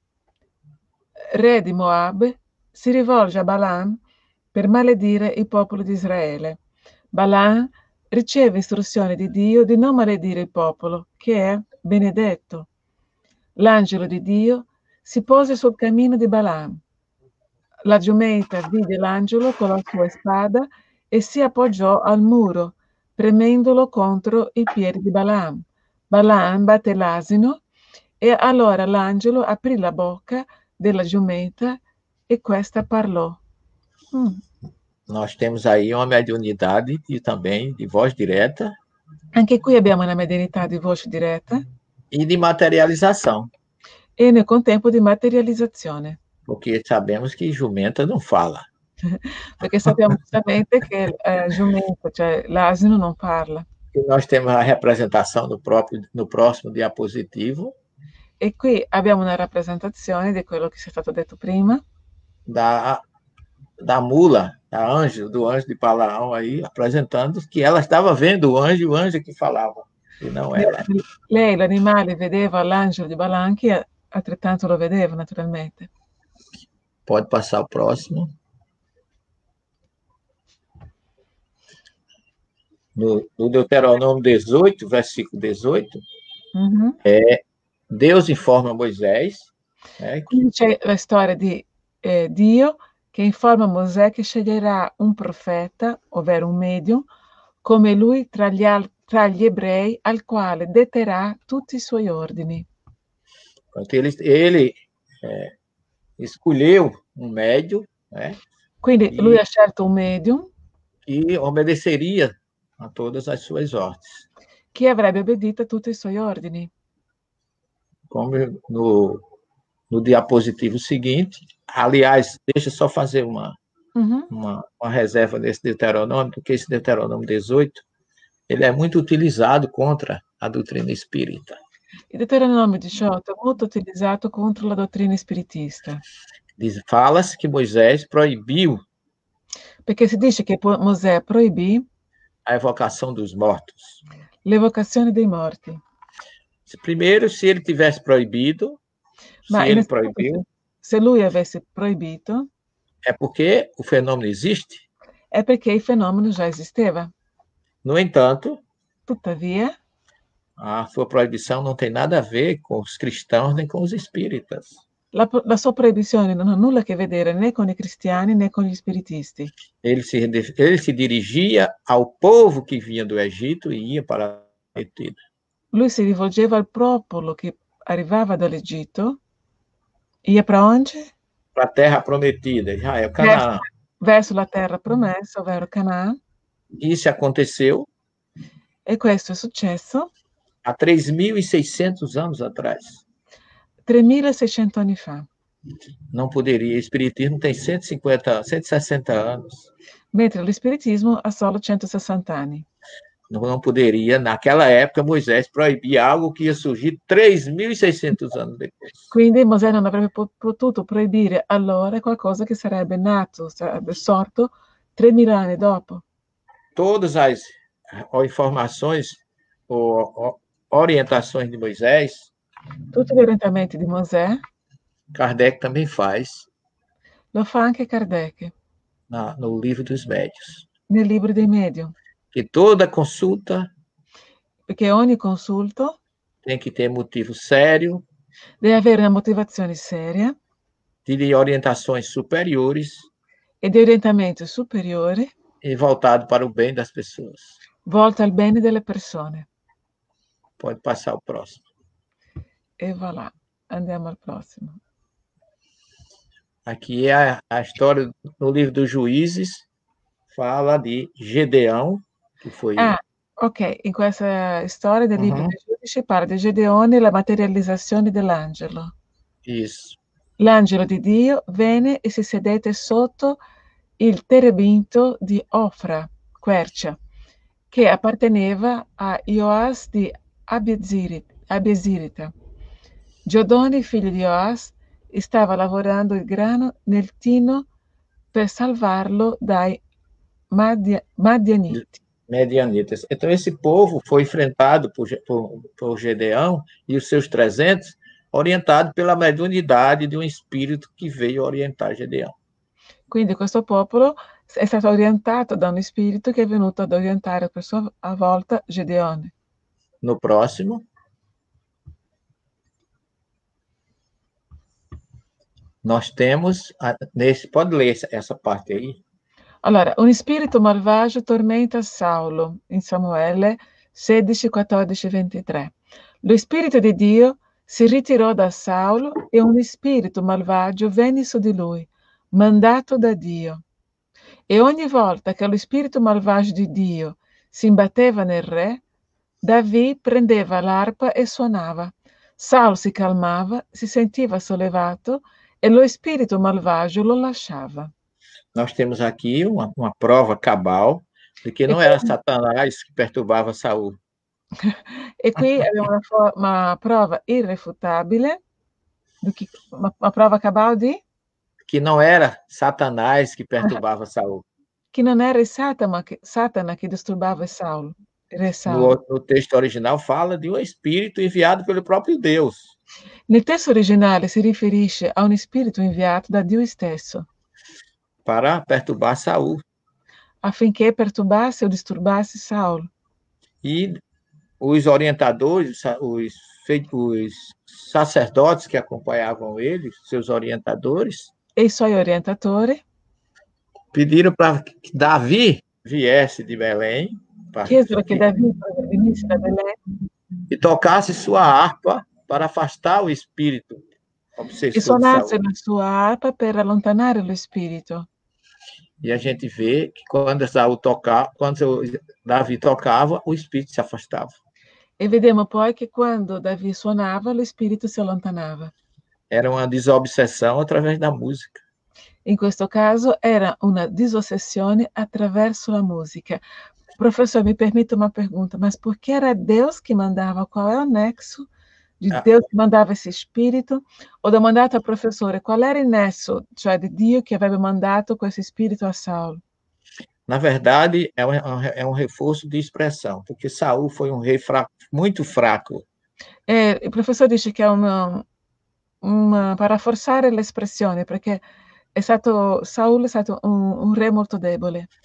re di Moab, si rivolge a Balaam per maledire il popolo di Israele. Balaam riceve istruzioni di Dio di non maledire il popolo, che è benedetto. L'angelo di Dio si pose sul cammino di Balaam. La giumenta vide l'angelo con la sua spada e si appoggiò al muro, premendolo contro i piedi di Balaam. Balaam batté l'asino e allora l'angelo aprì la bocca della giumenta e questa parlò. Hum. Nós temos aí uma mediunidade e também de voz direta. Anche qui abbiamo una medianità di voce diretta. E de materialização. E nel contempo di materializzazione. Porque sabemos que jumenta não fala. Perché sappiamo giustamente che eh, jumenta, cioè l'asino, non parla. E nós temos a representação no, próprio, no próximo diapositivo. E qui abbiamo una rappresentazione di quello che sia stato detto prima. Da, da mula, da anjo, do anjo de Balaão aí, apresentando que ela estava vendo o anjo e o anjo que falava, e não ela. Lei, l'animale, vedeva l'angelo di Balaam, che altrettanto lo vedeva, naturalmente. Pode passar o próximo. No, no Deuteronômio dezoito, versículo dezoito, Mm-hmm. é, Deus informa Moisés. Né, Quindi c'è la storia di eh, Dio che informa Mosè che sceglierà un profeta, ovvero un medium, come lui tra gli, al- tra gli ebrei, al quale detterà tutti i suoi ordini. ele ele é, escolheu um médium, né, Quindi e, lui ha scelto un medium e obedeceria a todas as suas ordens. che avrebbe obbedito a tutti i suoi ordini. Como no, no diapositivo seguinte, aliás, deixa eu só fazer uma, Mhm. uma, uma reserva nesse Deuteronômio, porque esse Deuteronômio dezoito, ele é muito utilizado contra a doutrina espírita. Il Deuteronomio diciotto è molto utilizzato contro la dottrina spiritista, Diz- Fala-se que Moisés proibiu perché si dice che po- Mosè proibì a evocação dos mortos. l'evocazione dei morti. Primeiro, se ele tivesse proibido, Ma se ele innanzitutto, proibiu, se lui avesse proibito, é porque o fenômeno existe è perché il fenomeno già esisteva. No entanto, tuttavia, a sua proibição não tem nada a ver com os cristãos nem com os espíritas. la, la sua proibizione non ha nulla a che vedere né con i cristiani né con gli spiritisti. Ele se, ele se dirigia ao povo que vinha do Egito e ia para a prometida. Lui si rivolgeva al popolo che arrivava dall'Egitto. Ia para onde? Para a terra prometida, Israel, Verso, Canaã. verso la terra promessa, ovvero Canaã. Isso aconteceu. E questo è successo há três mil e seiscentos anos atrás. tremilaseicento anni fa. Não poderia. O espiritismo tem cento e cinquenta, cento e sessenta anos. Mentre l'espiritismo ha solo centosessanta anni. Não, não poderia, naquela época, Moisés proibir algo que ia surgir três mil e seiscentos anos depois. Quindi Mosè non avrebbe potuto proibire allora qualcosa che sarebbe nato, sarebbe sorto tremila anni dopo. Todas as informações ou orientações de Moisés, tutti gli orientamenti di Mosè, Kardec também faz. Lo fa anche Kardec. Na, no Livro dos Médiuns. Nel Libro dei Medium. Que toda consulta perché ogni consulto tem que ter motivo sério, deve avere una motivazione seria, de orientações superiores e di orientamento superiore e voltado para o bem das pessoas. Volto al bene delle persone. Pode passar o próximo. E voilà, andiamo al prossimo. Aqui é a, a história no livro dos Juízes, fala de Gedeão, que foi... Ah, ok, in questa storia del libro dei giudici parla di Gedeone e la materializzazione dell'angelo. Isso. L'angelo di Dio venne e si sedette sotto il terebinto di Ofra, quercia, che apparteneva a Ioas di Abiezirita. Giodone, figlio di Ioas, stava lavorando il grano nel tino per salvarlo dai Madia, Madianiti. Medianitas. Então, esse povo foi enfrentado por, por, por Gedeão e os seus trezentos, orientado pela mediunidade de um espírito que veio orientar Gedeão. Quindi questo popolo è stato orientato da uno spirito che è venuto ad orientare per sua volta Gedeone. No próximo. Nós temos, nesse, pode ler essa, essa parte aí? Allora, un spirito malvagio tormenta Saulo, in Samuele sedici, quattordici, ventitré. Lo spirito di Dio si ritirò da Saulo e un spirito malvagio venne su di lui, mandato da Dio. E ogni volta che lo spirito malvagio di Dio si imbatteva nel re, Davi prendeva l'arpa e suonava. Saulo si calmava, si sentiva sollevato e lo spirito malvagio lo lasciava. Nós temos aqui uma, uma prova cabal de que não era Satanás que perturbava Saul. E qui abbiamo una, una prova irrefutabile, che, uma, uma prova cabal di? Que não era Satanás que perturbava Saul. Que non era Satana che, Satana che disturbava Saulo. No, no texto original fala de um espírito enviado pelo próprio Deus. Nel testo originale si riferisce a un spirito inviato da Dio stesso. Para perturbar Saul. Affinché perturbasse o disturbasse Saulo. E os orientadores, os, os sacerdotes que acompanhavam ele, seus orientadores, e i suoi orientatori pediram para que Davi viesse de Belém, chiesero che Davi venisse da Belém e tocasse sua harpa para afastar o espírito obsessor. E suonasse la sua harpa per allontanare lo spirito. E a gente vê que quando Saul tocava, quando Davi tocava, o espírito se afastava. E vediamo poi che quando Davi suonava, lo spirito si allontanava. Era uma desobsessão através da música. In questo caso era una disossessione attraverso la musica. Professor, mi permite uma pergunta, mas por que era Deus que mandava? Qual é o nexo de Ah. Deus que mandava esse spirito? Ho domandato al professore qual era il nesso, cioè di Dio che aveva mandato questo spirito a Saulo. Na verdade, é um, é um reforço de expressão, porque Saul foi um rei fraco, muito fraco. E il professore dice che è un, un, per rafforzare l'espressione, perché è stato, Saul è stato un, un re molto debole.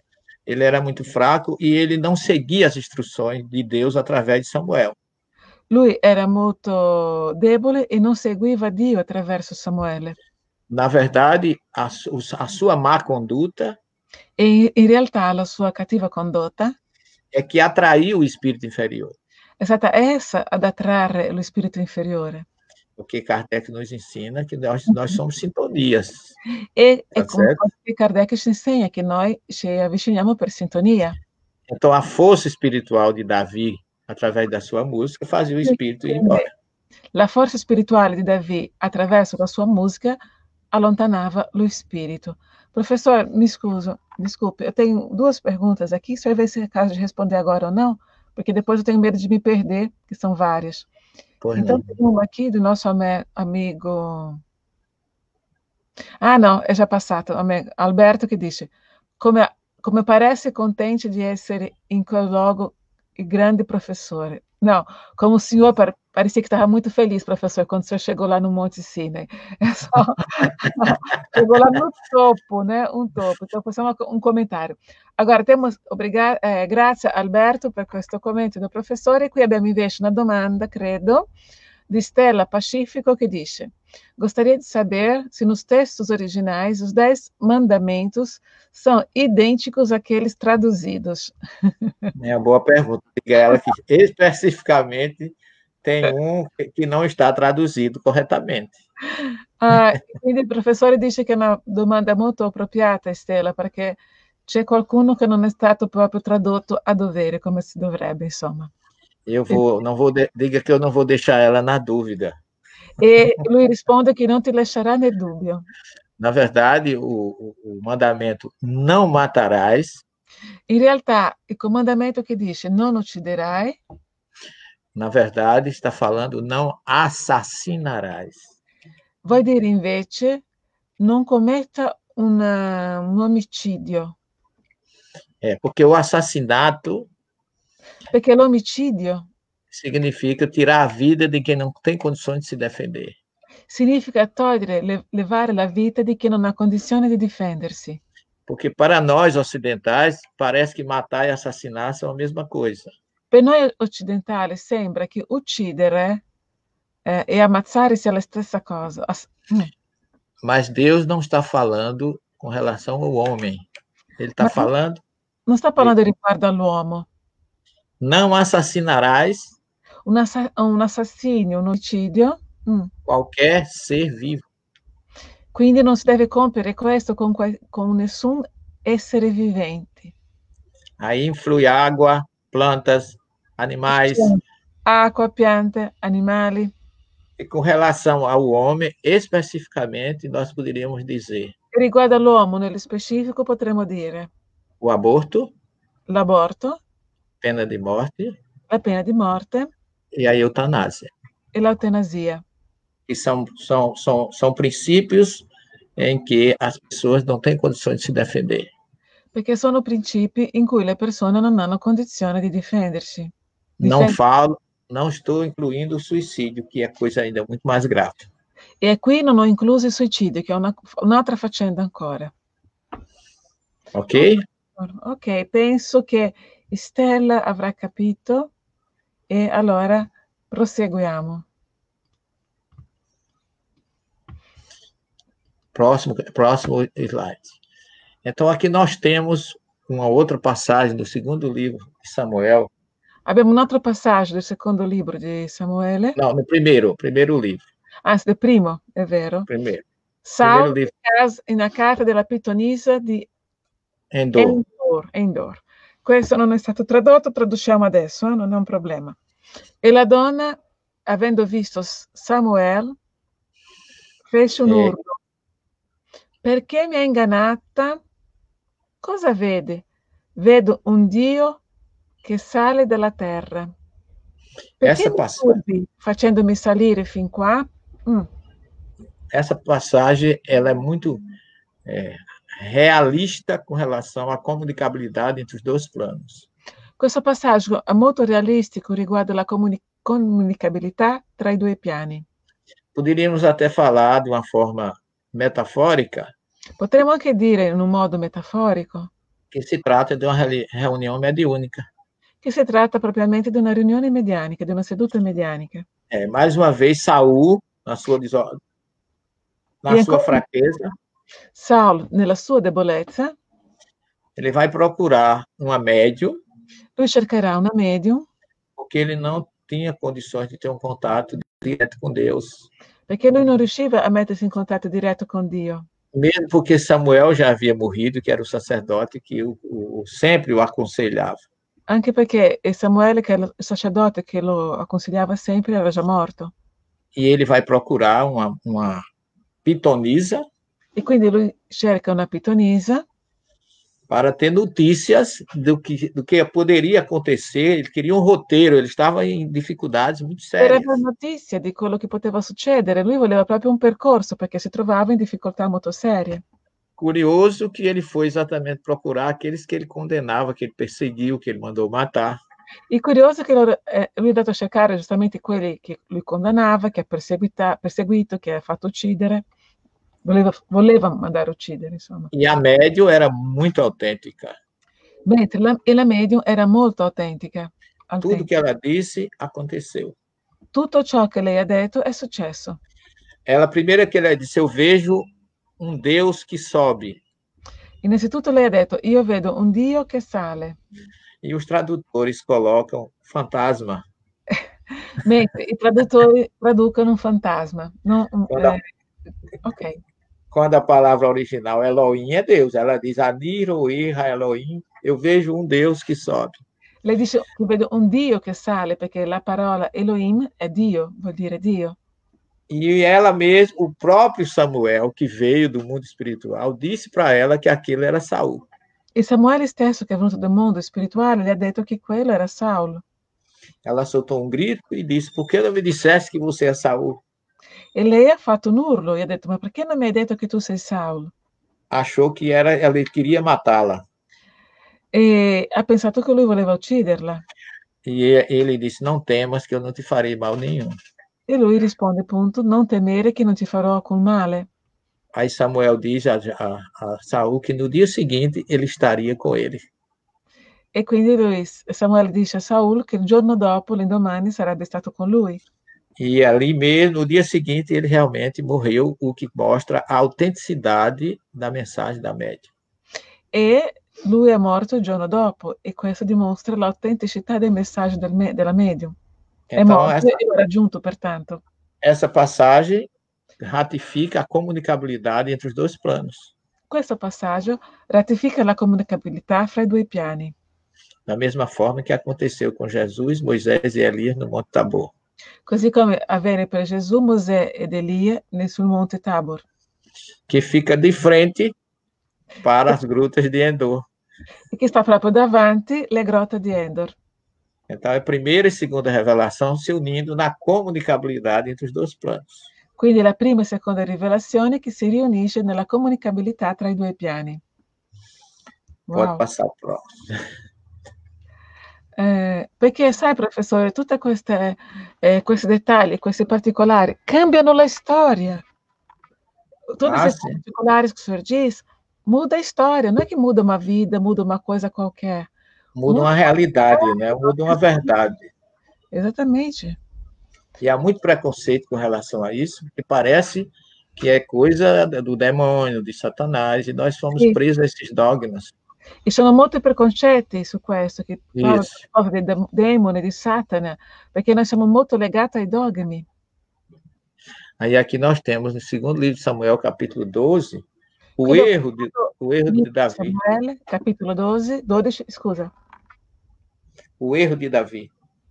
ele era muito fraco e ele não seguia as instruções de Deus através de Samuel. Lui era molto debole e non seguiva Dio attraverso Samuele. Na verdade, a, a sua má conduta E in realtà la sua cattiva condotta é que atraiu o espírito inferior. è stata essa ad attrarre lo spirito inferiore. Porque Kardec nos ensina que nós, nós somos sintonias. E Tá è come certo? Kardec ci insegna che noi ci avviciniamo per sintonia. Então, a força espiritual de Davi, através da sua música, fazia o espírito ir embora. La forza spirituale di Davi, attraverso la sua musica, allontanava lo spirito. Professor, me scuso, desculpe, eu tenho duas perguntas aqui, só ver se é caso de responder agora ou não, porque depois eu tenho medo de me perder, que são várias. Pois Então, não. tem uma aqui do nosso amigo... Ah, não, è già passato. Alberto che dice, come, come parece contente di essere in quel luogo il grande professore. Não, como o senhor parecia que estava muito feliz, professor, quando o senhor chegou lá no Monte Sinai. É só... chegou lá no topo, né? Um topo. Então, foi só uma, um comentário. Agora, temos, obrigado, eh, grazie Alberto per questo commento do professore. Qui abbiamo invece una domanda, credo, di Stella Pacifico che dice: gostaria de saber se nos textos originais os dez mandamentos são idênticos àqueles traduzidos. É uma boa pergunta. Diga ela que especificamente tem um que não está traduzido corretamente. Ah, quindi il professore dice che è una domanda molto appropriata, Stella, perché c'è qualcuno che non è stato proprio tradotto a dovere, come si dovrebbe, insomma. Eu vou, não vou, diga que eu não vou deixar ela na dúvida. E lui risponde che non ti lascerà nel dubbio. Na verdade, o, o mandamento não matarás. In realtà, il comandamento che dice non ucciderai, na verdade, está falando não assassinarás. Vuol dire invece non commetta un, un omicidio. É, porque o assassinato Perché l'omicidio significa tirar a vida de quem não tem condições de se defender. Significa togliere, le, levare la vita di chi non ha condizione di difendersi. Porque para nós ocidentais, parece que matar e assassinar são a mesma coisa. Per noi occidentali sembra che uccidere eh, e ammazzare sia la stessa cosa. As mm. Mas Deus não está falando com relação ao homem. Ele está falando... Non sta parlando de... riguardo all'uomo. Não assassinarás un, assa un assassinio, un omicidio, mm. qualquer ser vivo. Quindi non si deve compiere questo con, con nessun essere vivente. Aí influi água, plantas, animais. Acqua, piante, animali. E com relação ao homem, especificamente, nós poderíamos dizer... Riguardo all'uomo, nello specifico, potremmo dire... O aborto. L'aborto. Pena de morte. La pena di morte. E a eutanásia. E l'eutanasia. Que são, são, são, são princípios em que as pessoas não têm condições de se defender. Perché sono principi in cui le persone non hanno condizione di difendersi. Não falo, não estou incluindo o suicídio, que é coisa ainda muito mais grave. E qui non ho incluso il suicidio, che è una, un'altra faccenda ancora. Ok? Ok, penso che Stella avrà capito e allora proseguiamo. Próximo, próximo slide. Então, aqui nós temos uma outra passagem do segundo livro de Samuel. Abbiamo un'altra passagem do secondo libro di Samuele. Não, no primeiro, primeiro livro. Ah, del primo, è vero. Primeiro. Saul primeiro in una carta della pitonisa di Endor. Endor. Endor. Questo non è stato tradotto, traduciamo adesso, eh? Non è un problema. E la donna, avendo visto Samuel, fece un Eh. urlo. Perché mi ha ingannata? Cosa vede? Vedo un Dio che sale dalla terra. Perché mi turbi facendomi salire fin qua? Mm. Essa passagem ela é muito é, realista com relação à comunicabilidade entre os dois planos. Questo passaggio è molto realistico riguardo alla comuni comunicabilità tra i due piani. Poderíamos até falar de uma forma metafórica. Potremmo anche dire in un modo metaforico Que se trata de uma reunião mediúnica. Che si tratta propriamente di una riunione medianica, di una seduta medianica. É, mais uma vez, Saul, na sua, na E sua ancora fraqueza, Saulo, nella sua debolezza, ele vai procurar uma médium, lui cercherà una medium, porque ele não tinha condições de ter um contato direto com Deus. perché lui non riusciva a mettersi in contatto diretto con Dio. Mesmo porque Samuel já havia morrido, que era o sacerdote que o, o, sempre o aconselhava. Anche perché Samuele, che era il sacerdote che lo consigliava sempre, era già morto. E ele vai procurar uma, uma pitonisa. E quindi lui cerca una pitonisa para ter notícias do que, do que poderia acontecer. Ele queria um roteiro, ele estava em dificuldades muito per sérias. avere notizia di quello che poteva succedere. Lui voleva proprio un percorso, perché si trovava in difficoltà molto serie. Curioso que ele foi exatamente procurar aqueles que ele condenava, que ele perseguiu, que ele mandou matar. Il curioso è che loro, eh, lui è andato a cercare giustamente quelli che lui condannava, che ha perseguito, che ha fatto uccidere. Voleva, voleva mandare a uccidere, insomma. E a médium era muito autêntica. Mentre la, e la medium era molto autentica. Tudo que ela disse aconteceu. Tutto ciò che lei ha detto è successo. Ela, primeiro que ela disse, eu vejo um Deus que sobe. Innanzitutto lei ha detto, io vedo un Dio che sale. E os tradutores colocam fantasma. Mentre i traduttori traducono un fantasma. Non, Quando a, eh, ok. Quando a palavra original Elohim é Deus, ela diz Aniro Ira Elohim, eu vejo um Deus que sobe. Lei dice che vedo un Dio che sale, perché la parola Elohim è Dio, vuol dire Dio. E ela mesma, o próprio Samuel, que veio do mundo espiritual, disse para ela que aquilo era Saul. E Samuele stesso, che è venuto dal mondo spirituale, le ha detto che quello era Saulo. Ela soltou um grito e disse, por que não me disseste que você é Saul? E lei ha fatto un urlo e ha detto, ma perché non mi hai detto che tu sei Saulo? Achou que era, ela queria matá-la. E ha pensato che lui voleva ucciderla. E ele disse, não temas que eu não te farei mal nenhum. E lui risponde appunto, non temere che non ti farò alcun male. Aí Samuel diz a, a, a Saul que no dia seguinte ele estaria com ele. E quindi lui, Samuele dice a Saul che il giorno dopo, l'indomani, sarebbe stato con lui. E ali mesmo, no dia seguinte, ele realmente morreu, o que mostra a autenticidade da mensagem da médium. E lui è morto il giorno dopo, e questo dimostra l'autenticità del messaggio del me, della medium. È Então, morto essa, e l'ha raggiunto, pertanto. Essa passagem ratifica a comunicabilidade entre os dois planos. Questo passaggio ratifica la comunicabilità fra i due piani. Da mesma forma que aconteceu com Jesus, Moisés e Elias no Monte Tabor. Così come avviene per Gesù, Mosè ed Elia sul Monte Tabor. Que fica de frente para as grutas de Endor. E che sta proprio davanti le grotte di Endor. Então, é a primeira e segunda revelação se unindo na comunicabilidade entre os dois planos. Quindi la prima e seconda rivelazione che si riunisce nella comunicabilità tra i due piani. Pode Wow. passar o próximo. Eh, perché sai, professore, tutti eh, questi dettagli, questi particolari cambiano la storia. Tutti Ah, questi sim. particolari que o senhor diz, muda a história. Não é que muda uma vida, muda uma coisa qualquer. Muda uma realidade, né? Muda uma verdade. Exatamente. E há muito preconceito com relação a isso, porque parece que é coisa do demônio, de Satanás, e nós fomos Sim. presos a esses dogmas. E sono molti preconcetti su questo, che Isso. parlano di demone, di Satana, perché noi siamo molto legati ai dogmi. Aí aqui nós temos, no segundo livro de Samuel, capítulo doze, o Quello- erro de, o erro de Davi. Samuele, capitolo dodici, dodici, scusa. O erro de Davi.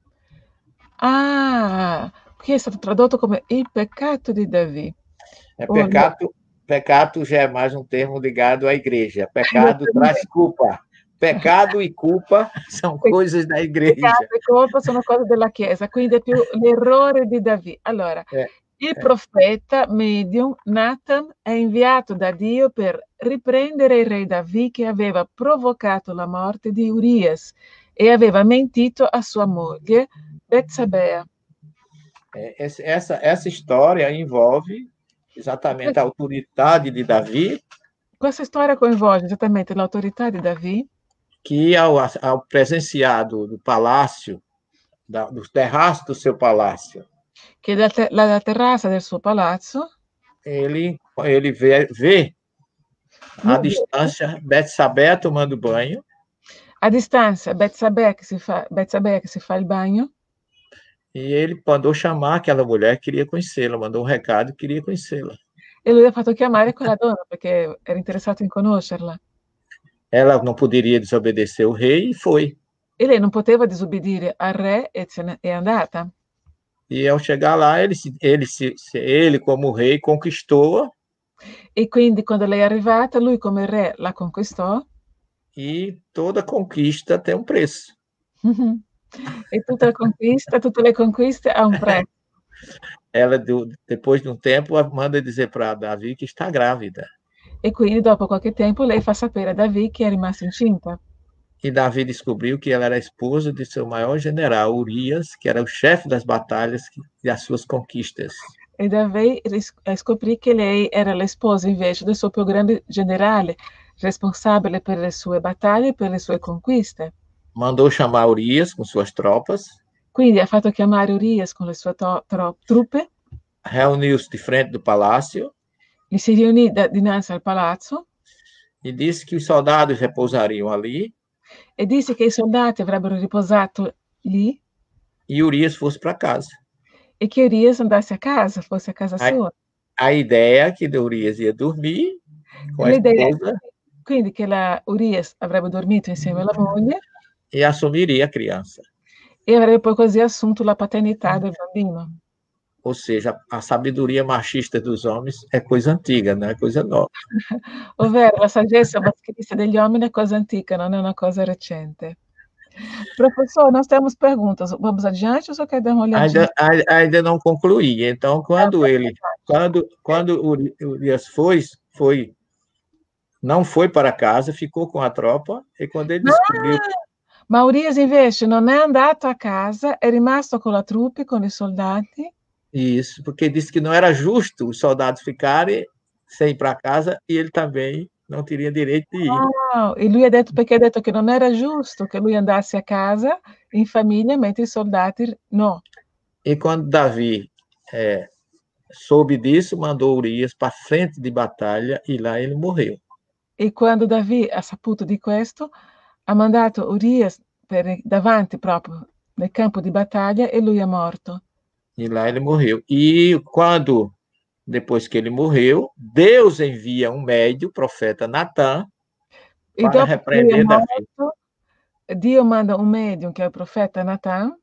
Ah, qui è stato tradotto come il peccato di Davi. É Olha. pecado, pecado já é mais um termo ligado à igreja. Pecado traz culpa. Pecado e culpa são coisas da igreja. Peccato e colpa sono cose della Chiesa, quindi è più l'errore di Davi. Allora, Eh, il profeta medium Nathan è inviato da Dio per riprendere il re Davi che aveva provocato la morte di Urias e aveva mentito a sua moglie Betsabea. É, essa, essa história envolve exatamente a autoridade de Davi Questa storia coinvolge esattamente l'autorità di Davi que ao, ao presenciar do, do palácio, da, do terraço do seu palácio, che da te- la terrazza del suo palazzo, ele, ele vê, vê à lui vede distância Betsabé tomando banho, a distanza Betsabé che si fa, Betsabé che si fa il bagno, e ele mandou chamar aquela mulher, queria conhecê-la, mandou um recado, queria conhecê-la. e lui ha fatto chiamare quella donna perché era interessato in conoscerla. Ela não poderia desobedecer o rei e foi. E lei non poteva disobbedire al re e se ne è andata. E ao chegar lá, ele, ele, ele como rei, conquistou-a. E quindi quando lei è arrivata, lui come re la conquistò. E toda conquista tem um preço. E tutta conquista, tutte le conquiste ha un prezzo. Ela, depois de um tempo, manda dizer para Davi que está grávida. E quindi dopo qualche tempo lei fa sapere a Davi che è rimasta incinta. E Davi descobriu que ela era esposa de seu maior general, Urias, que era o chefe das batalhas e das suas conquistas. E Davi scoprì che lei era la sposa invece del suo più grande generale, responsabile per le sue battaglie e per le sue conquiste. Mandou chamar Urias com suas tropas. Quindi ha fatto chiamare Urias con le sue truppe. Reuniu-se de frente do palácio. Li si riunì da, dinanzi al palazzo. E disse que os soldados repousariam ali. E disse che i soldati avrebbero riposato lì. E Urias fosse para casa. E che Urias andasse a casa, fosse a casa a, sua. A ideia é que Urias ia dormir com a esposa. Quindi che la Urias avrebbe dormito insieme alla moglie. E assumiria a criança. E avrebbe poi così assunto la paternità del bambino. Ou seja, a sabedoria machista dos homens é coisa antiga, não é coisa nova. Ovvero, la saggezza maschilista degli uomini è cosa antica, non è una cosa recente. Professor, nós temos perguntas. Vamos adiante ou só quer dar uma olhadinha? Ainda, ainda não concluí. Então, quando ele, quando, quando Urias foi, foi, não foi para casa, ficou com a tropa, e quando ele descobriu... Ah, ma Urias invece non è andato a casa, è rimasto con la truppe, con i soldati. Isso, porque disse que não era justo os soldados ficarem sem ir para casa e ele também não teria direito de ir. Wow. E lui ha detto, perché ha detto che non era giusto che lui andasse a casa in famiglia, mentre i soldati no. E quando Davi é, soube disso, mandou Urias para frente de batalha e lá ele morreu. E quando Davi ha saputo di questo, ha mandato Urias per, davanti proprio nel campo di battaglia e lui è morto. E lá ele morreu. E quando, depois que ele morreu, Deus envia um médio, o profeta Natan, e para repreender Davi. Morto, Dio manda um médium, que é o profeta Natan,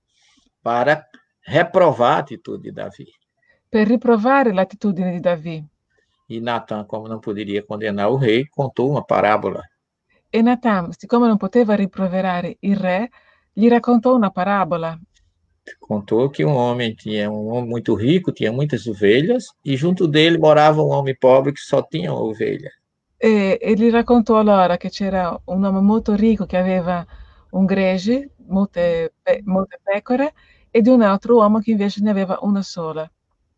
para reprovar a atitude de Davi. Per riprovare l'attitudine di Davi. E Natan, como não poderia condenar o rei, contou uma parábola. E Natan, siccome non poteva riproverare il re, gli raccontò una parabola. Contou que um homem tinha um homem muito rico, tinha muitas ovelhas, e junto dele morava um homem pobre que só tinha uma ovelha. E, e gli raccontò allora che c'era un uomo molto ricco che aveva un gregge, molte, pe, molte pecore, e di un altro uomo che invece ne aveva una sola.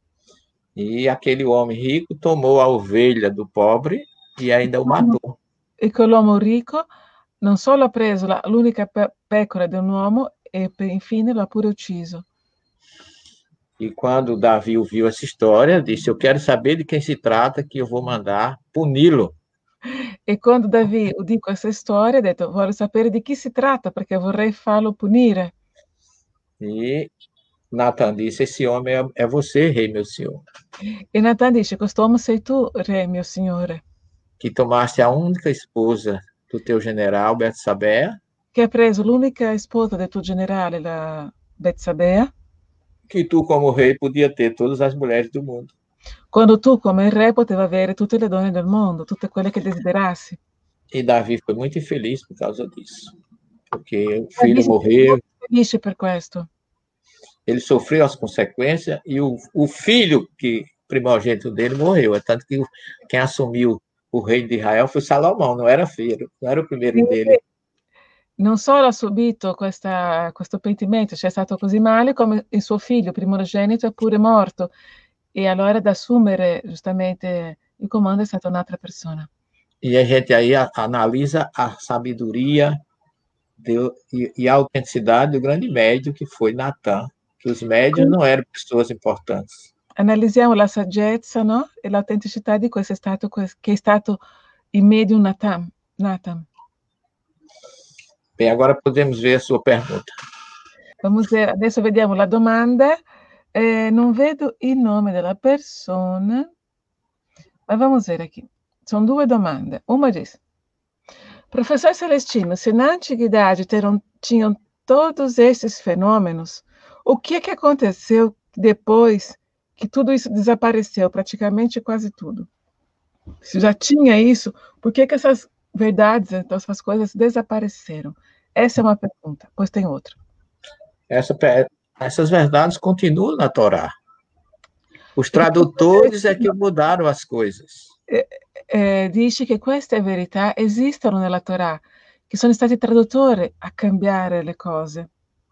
E aquele homem rico tomou a ovelha do pobre e ainda o matou. E quell'uomo ricco non solo ha preso la, l'unica pe pecora di un uomo, e infine l'ha pure ucciso. E quando Davi ouviu essa história, disse: eu quero saber de quem se trata, que eu vou mandar puni-lo. E quando Davi udì questa storia, ha detto: voglio sapere di chi si tratta, perché vorrei farlo punire. E Natan disse: esse homem é, é você, rei, meu senhor. E Natan dice: quest'uomo sei tu, re, mio signore. Que tomaste a única esposa do teu general, Betsabé. Che ha preso l'unica sposa del tuo generale, la Betsabea. Que tu, como rei, podia ter todas as mulheres do mundo. Quando tu, come re, poteva avere tutte le donne del mondo, tutte quelle che desiderassi. E Davi foi muito infeliz por causa disso. Porque o filho Davi morreu. Felice per questo. Ele sofreu as consequências e o, o filho, que primogênito dele, morreu. É tanto que quem assumiu o reino de Israel foi Salomão, não era filho, não era o primeiro dele. Non solo ha subito questa, questo pentimento, cioè è stato così male, come il suo figlio primogenito è pure morto. E allora ad assumere giustamente il comando è stata un'altra persona. E a gente aí a, analisa a sabedoria de, e, e a autenticidade do grande médium que foi Natan, que os médios Quindi não eram pessoas importantes. analizziamo la saggezza, no? E l'autenticità di questo è stato, che è stato il medium Nathan. Nathan. Bem, agora podemos ver a sua pergunta. Vamos ver, adesso vediamo la domanda. Eh, non vedo il nome della persona, ma vamos ver aqui. São duas domande. Uma diz: Professor Celestino, se na antiguidade teram, tinham todos esses fenômenos, o que, que aconteceu depois que tudo isso desapareceu, praticamente quase tudo? Se já tinha isso, por que, que essas verdades, então, essas coisas desapareceram? Essa é uma pergunta, pois tem outra. Essa, essas verdades continuam na Torá. Os tradutores é que mudaram as coisas. Eh, eh, dice che queste verità esistono nella Torah, che sono stati i traduttori a cambiare le cose.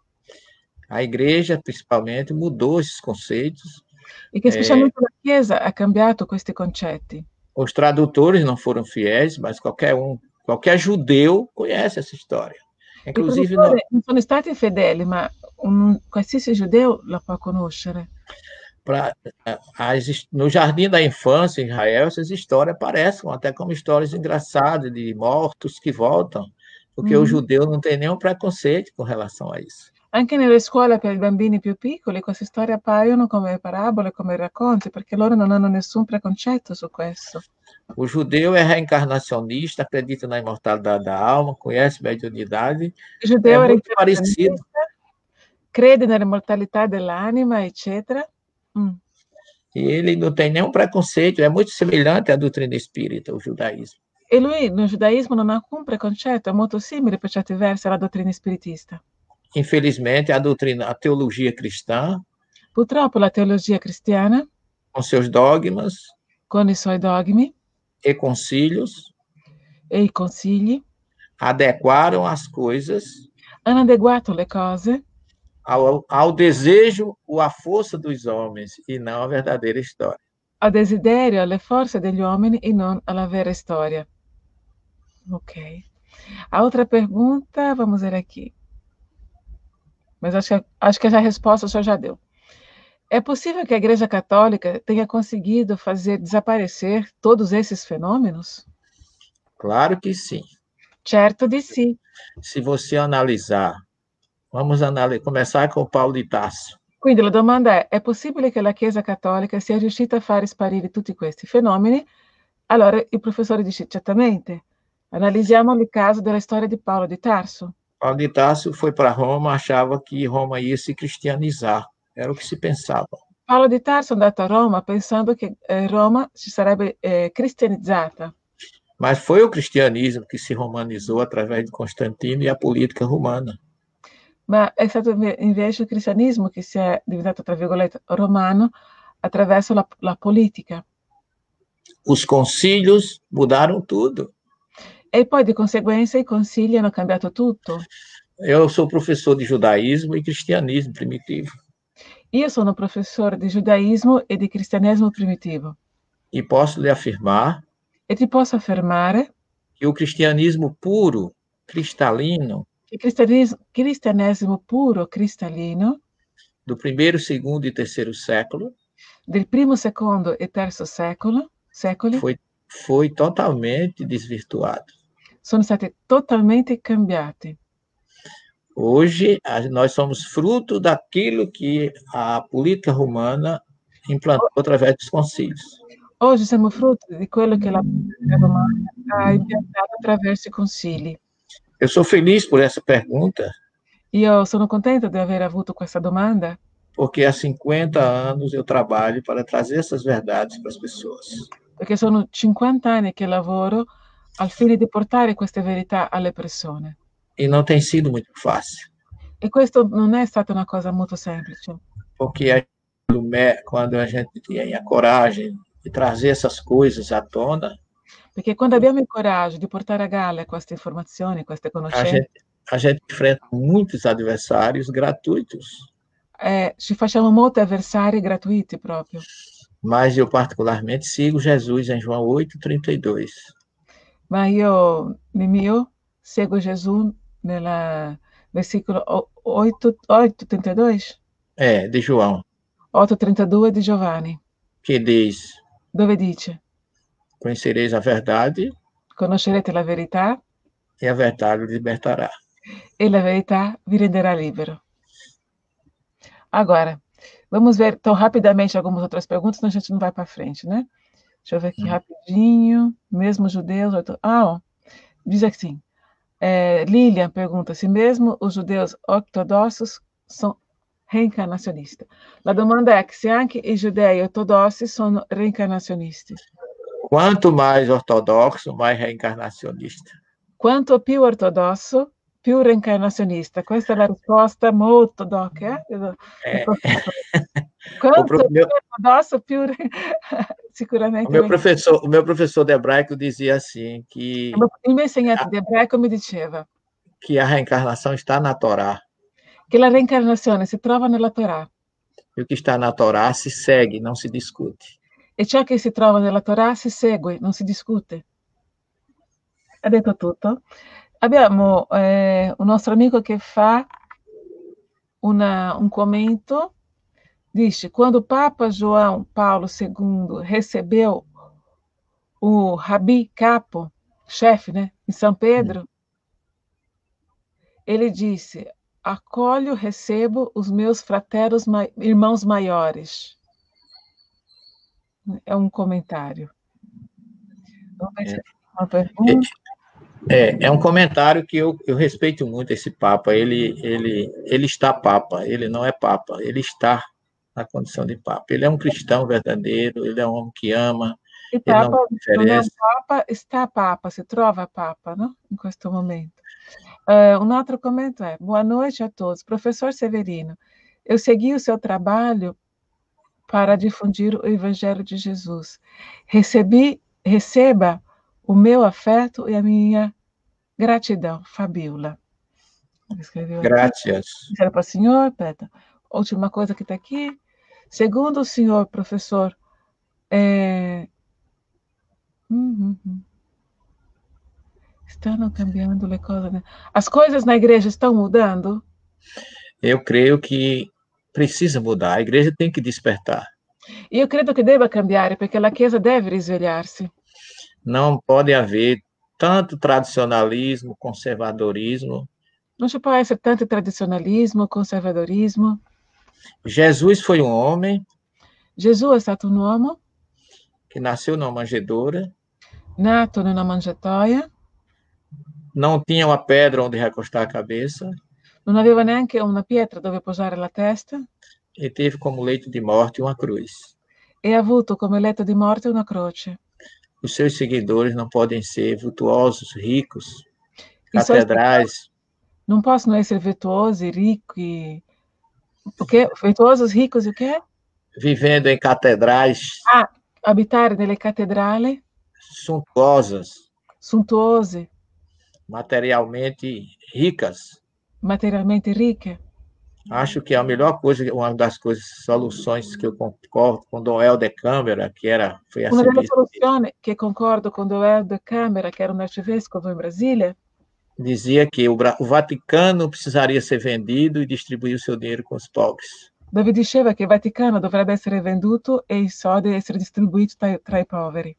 A igreja, principalmente, mudou esses conceitos. E che specialmente é, la Chiesa ha cambiato questi concetti. Os tradutores não foram fiéis, mas qualquer um, qualquer judeu conhece essa história. Inclusive, no... non sono stati fedeli, ma un qualsiasi giudeo la può conoscere. Pra, as, no Jardim da Infância, em Israel, essas histórias aparecem até como histórias engraçadas de mortos que voltam, porque mm. o judeu não tem nenhum preconceito com relação a isso. Anche nelle scuole per i bambini più piccoli queste storie appaiono come parabole, come racconti, perché loro non hanno nessun preconcetto su questo. O judeu é reencarnacionista, acredita na imortalidade da alma, conhece mediunidade, o judeu é muito parecido. Crede nell'immortalità dell'anima, eccetera. Mm. E ele não tem nenhum preconceito, é muito semelhante à doutrina espírita, o judaísmo. E lui, no giudaismo, non ha alcun preconcetto, è molto simile per certi versi alla dottrina spiritista. Infelizmente, a doutrina, a teologia cristã, purtroppo la teologia cristiana, com seus dogmas, con i suoi dogmi e concílios, e i consigli, adequaram as coisas, hanno adeguato le cose ao, ao desejo ou à força dos homens e não à verdadeira história. Ao desiderio, alle forze degli uomini e non alla vera storia. Ok. A outra pergunta, vamos ver aqui. Mas acho que, acho que a resposta o senhor já deu. É possível que a Igreja Católica tenha conseguido fazer desaparecer todos esses fenômenos? Claro que sim. Certo di sì. Se você analisar, vamos analisar, começar com Paulo de Tarso. Quindi la domanda è, è possibile che la Chiesa Cattolica sia riuscita a fare sparire tutti questi fenomeni? Allora il professore dice, certamente. Analisiamo il caso della storia di Paulo di Tarso. Paulo de Tarso foi para Roma, achava que Roma ia se cristianizar. Era o que se pensava. Paulo di Tarso è andato a Roma pensando che eh, Roma si sarebbe eh, cristianizzata. Mas foi o cristianismo que se romanizou através de Constantino e a política romana. Ma è stato invece il cristianesimo che si è diventato, tra virgolette, romano attraverso la, la politica. Os concílios mudaram tudo. E poi di conseguenza i consigli hanno cambiato tutto. Eu sou professor de judaísmo e cristianismo primitivo. Io sono professore di giudaismo e di cristianesimo primitivo. E posso lhe afirmar E ti posso affermare que o cristianismo puro, cristalino, il cristianesimo, cristianesimo puro, cristallino, do primeiro, segundo e terceiro século, del primo, secondo e terzo secolo, secoli, foi, foi totalmente desvirtuado. Sono stati totalmente cambiati. Hoje, nós somos fruto daquilo que a política romana implantou através dos concílios. Oggi siamo frutto di quello che la politica romana ha impiantato attraverso i consigli. Eu sou feliz por essa pergunta. Io sono contenta di aver avuto questa domanda. Porque há cinquenta anos eu trabalho para trazer essas verdades para as pessoas. Perché sono cinquanta anni che lavoro al fine di portare queste verità alle persone. E não tem sido muito fácil. E questo non è stata una cosa molto semplice. Porque quando a gente tem a coragem de trazer essas coisas à tona, perché quando abbiamo il coraggio di portare a galla queste informazioni, queste conoscenze, a gente, a gente enfrenta muitos adversários gratuitos. Eh, ci facciamo molti avversari gratuiti proprio. Mas eu particularmente sigo Jesus em João oito, trinta e dois. ma io nel mio seguo Gesù nel versículo oito, oito, trinta e dois? É, de João, otto, trinta e due di Giovanni, que diz: dove dice: Conhecereis a verdade, conoscerete la verità e a verdade o libertará. e la verità vi renderà libero. Agora, vamos ver então rapidamente algumas outras perguntas, senão a gente não vai para frente, né? Deixa eu ver aqui Hum. rapidinho. Mesmo judeus... Ah, ó, diz assim, é, Lilian pergunta se mesmo os judeus ortodoxos são reencarnacionistas. La domanda è se anche i giudei ortodossi sono reincarnazionisti. Quanto mais ortodoxo, mais reencarnacionista. Quanto più ortodosso, più reincarnazionista. Questa è la risposta molto doc, eh? É. O, pro, Quanto meu, più ortodosso, più o, sicuramente meu professor, o meu professor de hebraico dizia assim, que, il mio insegnante di ebraico mi diceva que a reencarnação está na Torá. che la reincarnazione si trova nella Torah E o que está na Torá se segue, não se discute. e ciò che si trova nella Torah si segue, non si discute. Ha detto tutto. Abbiamo eh, un nostro amico che fa una, un commento, dice: quando o Papa João Paulo segundo recebeu o Rabi Capo, chefe, né, em São Pedro, ele disse: acolho, recebo os meus fraternos ma irmãos maiores. É um comentário. Vamos ver se tem uma pergunta. É, é um comentário que eu, eu respeito muito esse Papa. Ele, ele, ele está Papa, ele não é Papa, ele está na condição de Papa. Ele é um cristão verdadeiro, ele é um homem que ama, Il ele não Papa non è un oferece. Papa, sta Papa, si trova Papa, no? In questo momento. Uh, um outro commento é: boa noite a todos. Professor Severino, eu segui o seu trabalho para difundir o Evangelho de Jesus. Recebi, receba o meu afeto e a minha gratidão. Fabiola. Escreveu aqui. Graças. Era para o senhor, Peta. Última coisa que está aqui. Segundo o senhor, professor, é... Uhum. Estão cambiando le cose, né? As coisas na igreja estão mudando? Eu creio que precisa mudar, a igreja tem que despertar. Io credo che debba cambiare, perché la Chiesa deve risvegliarsi. Não pode haver tanto tradicionalismo, conservadorismo. Non ci può essere tanto tradizionalismo, conservadorismo. Jesus foi um homem Gesù è stato un uomo que nasceu numa manjedoura, nato nella mangiatoia, não tinha uma pedra onde recostar a cabeça, non aveva neanche una pietra dove posare la testa e teve como leito de morte uma cruz. e ha avuto come letto di morte una croce. Os seus seguidores não podem ser virtuosos, ricos, I suoi catedrais, non possono essere virtuosi, ricchi, o quê? Virtuosos, ricos e o quê? vivendo em catedrais Ah, abitare nelle cattedrali suntuosas, sontuose, materialmente ricas. materialmente ricche. Acho que a melhor coisa, uma das coisas, soluções que eu concordo com Dom Helder Câmara, que era, foi Una delle arcebispo, soluzioni che concordo con Doeldo Câmara, che era un arcivescovo in Brasile, dizia que o, o Vaticano precisaria ser vendido e distribuir o seu dinheiro com os pobres. dove diceva che il Vaticano dovrebbe essere venduto e i soldi essere distribuiti tra, tra i poveri.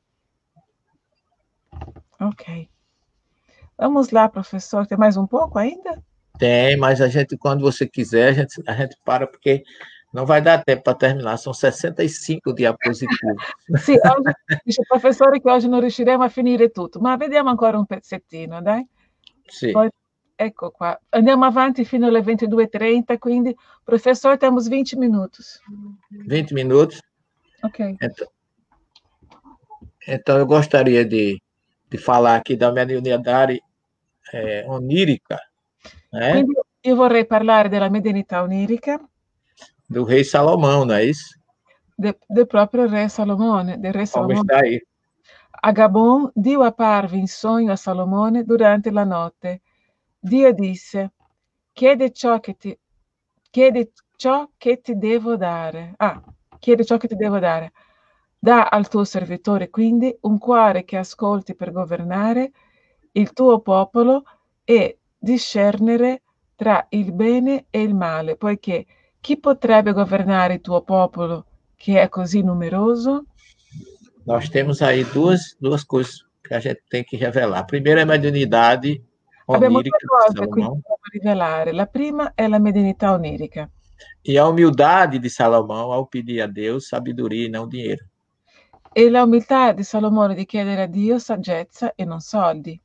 Ok. Vamos lá, professor. Tem mais um pouco ainda? Tem, mas a gente, quando você quiser, a gente, a gente para, porque não vai dar tempo para terminar, são sessenta e cinco diapositivas. Sì, oggi, dice il professore che oggi non riusciremo a finire tutto, ma vediamo ancora un pezzettino, dai. Sì. Poi, ecco qua. Andiamo avanti fino alle ventidue e trenta, quindi, professor, temos vinte minutos. vinte minutos? Ok. Então, então eu gostaria de, de falar aqui da mediunidade é, onírica, né? Quindi io vorrei parlare della medianità onirica do rei Salomão, não é isso? de, del proprio re Salomone, del re Como Salomone. está aí? A Gabon, Dio apparve in sogno a Salomone durante la notte. Dio disse: chiede ciò che ti, chiede ciò che ti devo dare. Ah, chiede ciò che ti devo dare. Dà al tuo servitore quindi un cuore che ascolti per governare il tuo popolo e discernere tra il bene e il male, poiché chi potrebbe governare il tuo popolo que é così numeroso? Nós temos aí duas, duas coisas que a gente tem que revelar. A primeira é a mediunidade Abbiamo due onírica de cose qui che Salomão. dobbiamo rivelare. La prima è la medianità onirica. E a humildade de Salomão ao pedir a Deus sabedoria e não dinheiro. E la umiltà di Salomone di chiedere a Dio saggezza e non soldi.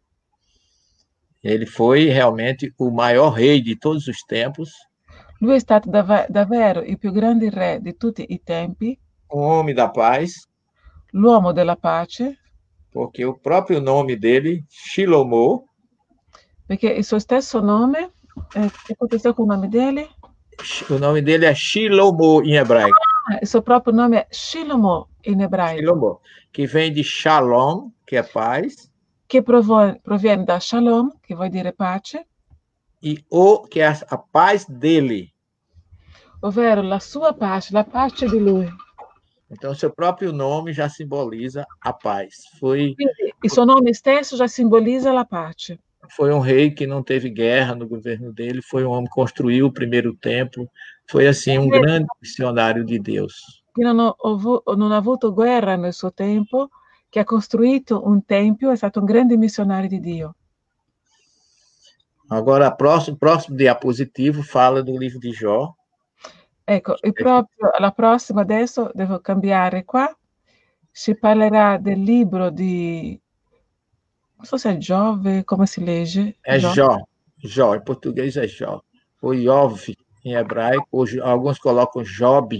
Ele foi realmente o maior rei de todos os tempos. Lui è stato dav- davvero il più grande re di tutti i tempi, Um homem da paz, l'uomo della pace, porque o próprio nome dele, Shilomô, perché il suo stesso nome, eh, che cosa con il nome dele? o nome dele é Shilomô em hebraico. Ah, il suo proprio nome è Shilomo in ebraico, Shilomô, que vem de Shalom, que é paz, che provo- proviene da Shalom, che vuol dire pace, e O, que é a, a paz dele. ovvero la sua pace, la pace di lui. Então, seu próprio nome já simboliza a paz. Foi, Quindi il suo nome stesso già simbolizza la pace. foi um rei que não teve guerra no governo dele, foi um homem que construiu o primeiro templo, foi, assim, um grande missionário de Deus. Che non, ho, ho- non ha avuto guerra nel suo tempo, che ha costruito un tempio, è stato un grande missionario di Dio. Agora, próximo, próximo diapositivo fala do livro de Jó. Ecco, e proprio alla prossima adesso devo cambiare qua, si parlerà del libro di, non so se è Giove, come si legge? É Gio- Jó. Jó, em português é Jó. Ou Iov, em hebraico, ou, Jo- alguns colocam Job,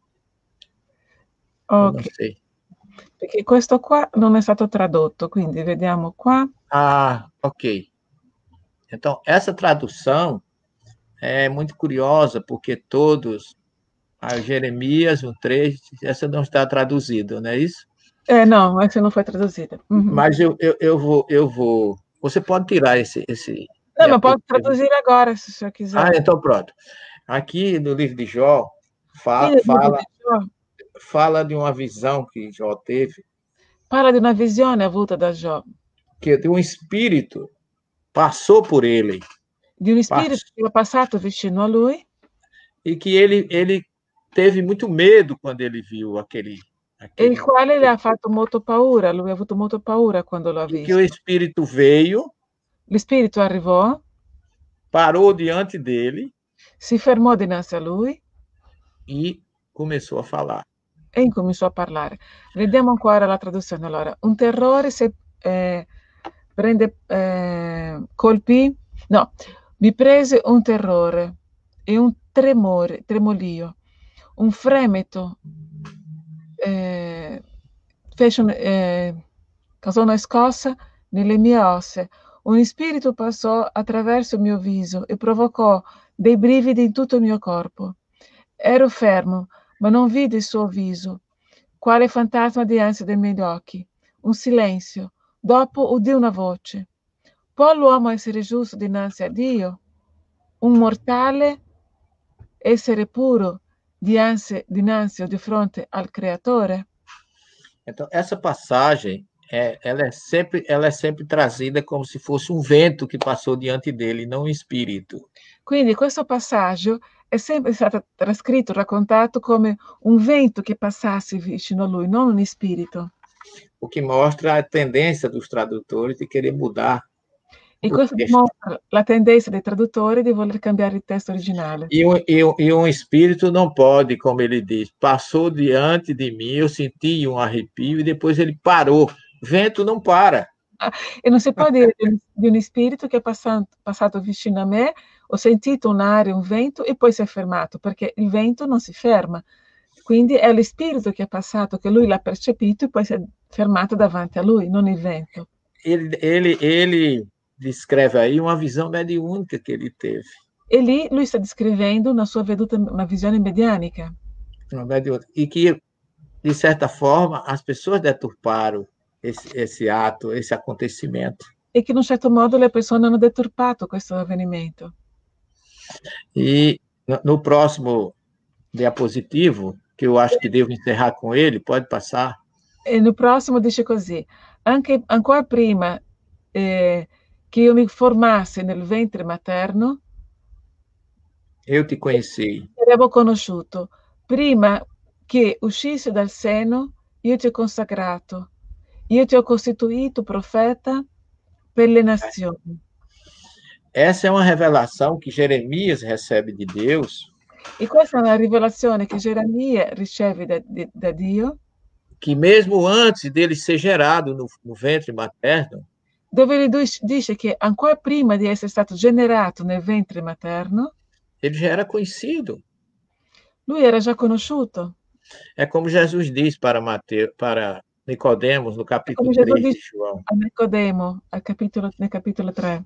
eu não Ok, sei. perché questo qua non è stato tradotto, quindi vediamo qua. Ah, ok. Então, essa tradução é muito curiosa, porque todos, a Jeremias, um três, essa não está traduzida, não é isso? Eh no, essa non foi traduzita. Mhm. Mas eu, eu, eu vou, eu vou. Você pode tirar esse. esse No, ma posso diapositivo. tradurre agora, se o senhor quiser. Ah, então pronto. Aqui no livro de Jó, fa- Quindi il libro fala, di Gio fala de uma visão que Jó teve, parla di una visione avuta da Gio, que de um espírito passou por ele di un spirito che è passato vicino a lui e que ele, ele teve muito medo quando ele viu aquele. e aquele il quale le ha fatto molto paura, lui ha avuto molto paura quando lo ha e que o visto. espírito veio, Lo spirito arrivò, parou diante dele si fermò dinanzi a lui e começou a falar. e incominciò a parlare. Vediamo ancora la traduzione. Allora, un terrore se eh, prende, eh, colpì, no, mi prese un terrore e un tremore, tremolio, un fremito, eh, fece un, eh, causò una scossa nelle mie ossa. Un spirito passò attraverso il mio viso e provocò dei brividi in tutto il mio corpo. Ero fermo, ma non vidi il suo viso, quale fantasma dinanzi dei miei occhi. Un silenzio. Dopo udì una voce. Può l'uomo essere giusto dinanzi a Dio? Un mortale essere puro dinanzi, dinanzi o di fronte al Creatore? Então, essa passagem, é, ela, é sempre, ela é sempre trazida como se fosse um vento que passou diante dele, não um espírito. Quindi questo passaggio è sempre stato trascritto, raccontato come un vento che passasse vicino a lui, non un spirito. O que mostra a tendência dos tradutores de querer mudar E o questo texto. dimostra la tendenza dei traduttori di voler cambiare il testo originale. E um, e, um, e um espírito não pode, como ele diz, passou diante de mim, eu senti um arrepio e depois ele parou. Vento não para. E non si può dire di un, di un spirito che è passato, passato vicino a me, ho sentito un'aria, un vento e poi si è fermato, perché il vento non si ferma. Quindi è lo spirito che è passato, che lui l'ha percepito e poi si è fermato davanti a lui, non il vento. Ele, ele, ele descreve aí uma visão mediúnica que ele teve. E lì lui sta descrivendo una sua veduta, una visione medianica. Uma mediúnica. E que, de certa forma, as pessoas deturparam esse, esse ato, esse acontecimento. E che in un certo modo le persone hanno deturpato questo avvenimento. E no, no próximo diapositivo, que eu acho que devo encerrar com ele, pode passar. E no próximo dice così: anche ancora prima eh, che io mi formassi nel ventre materno, eu te conheci. ti avevo conosciuto. Prima che uscissi dal seno, io ti ho consacrato. Io ti ho costituito profeta per le nazioni. Essa é uma revelação que Jeremias recebe de Deus. E questa è una rivelazione che Geremia riceve da, da Dio. Que mesmo antes dele ser gerado no, no ventre materno, dove ele dice che ancora prima di essere stato generato nel ventre materno, ele já era conhecido. Lui era già conosciuto. É como Jesus diz para Mateus, para Nicodemos, no capítulo três de João. A Nicodemo, al capitolo, nel capitolo tre.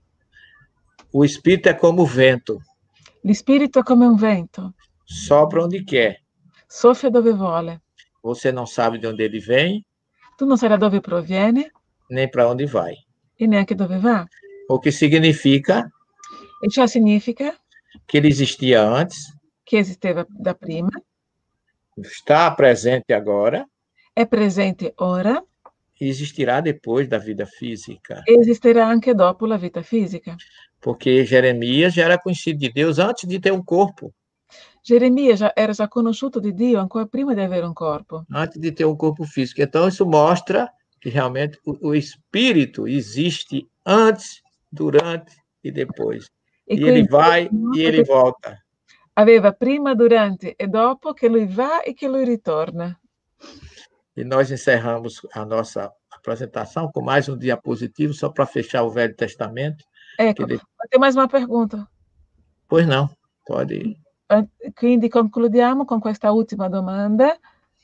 O Espírito é como o vento. L'Espírito è come un vento. Sopra onde quer. Soffia dove vuole. Você não sabe de onde ele vem. Tu non sai da dove proviene. Nem para onde vai. E neanche dove va. O que significa? E ciò significa? Que ele existia antes. Che esisteva da prima. Está presente agora. È presente ora. E existirá depois da vida física. E esisterà anche dopo la vita fisica. Porque Jeremias já era conhecido de Deus antes de ter um corpo. Geremia já era já conosciuto di Dio ancora prima di avere un corpo. Antes de ter um corpo físico. Então, isso mostra que realmente o, o Espírito existe antes, durante e depois. E, e ele vai e ele volta. Aveva prima, durante e dopo che lui va e che lui ritorna. E nós encerramos a nossa apresentação com mais um diapositivo, só para fechar o Velho Testamento. Ecco, ele... tem mais uma pergunta. Pois não, pode ir. Quindi concludiamo con questa ultima domanda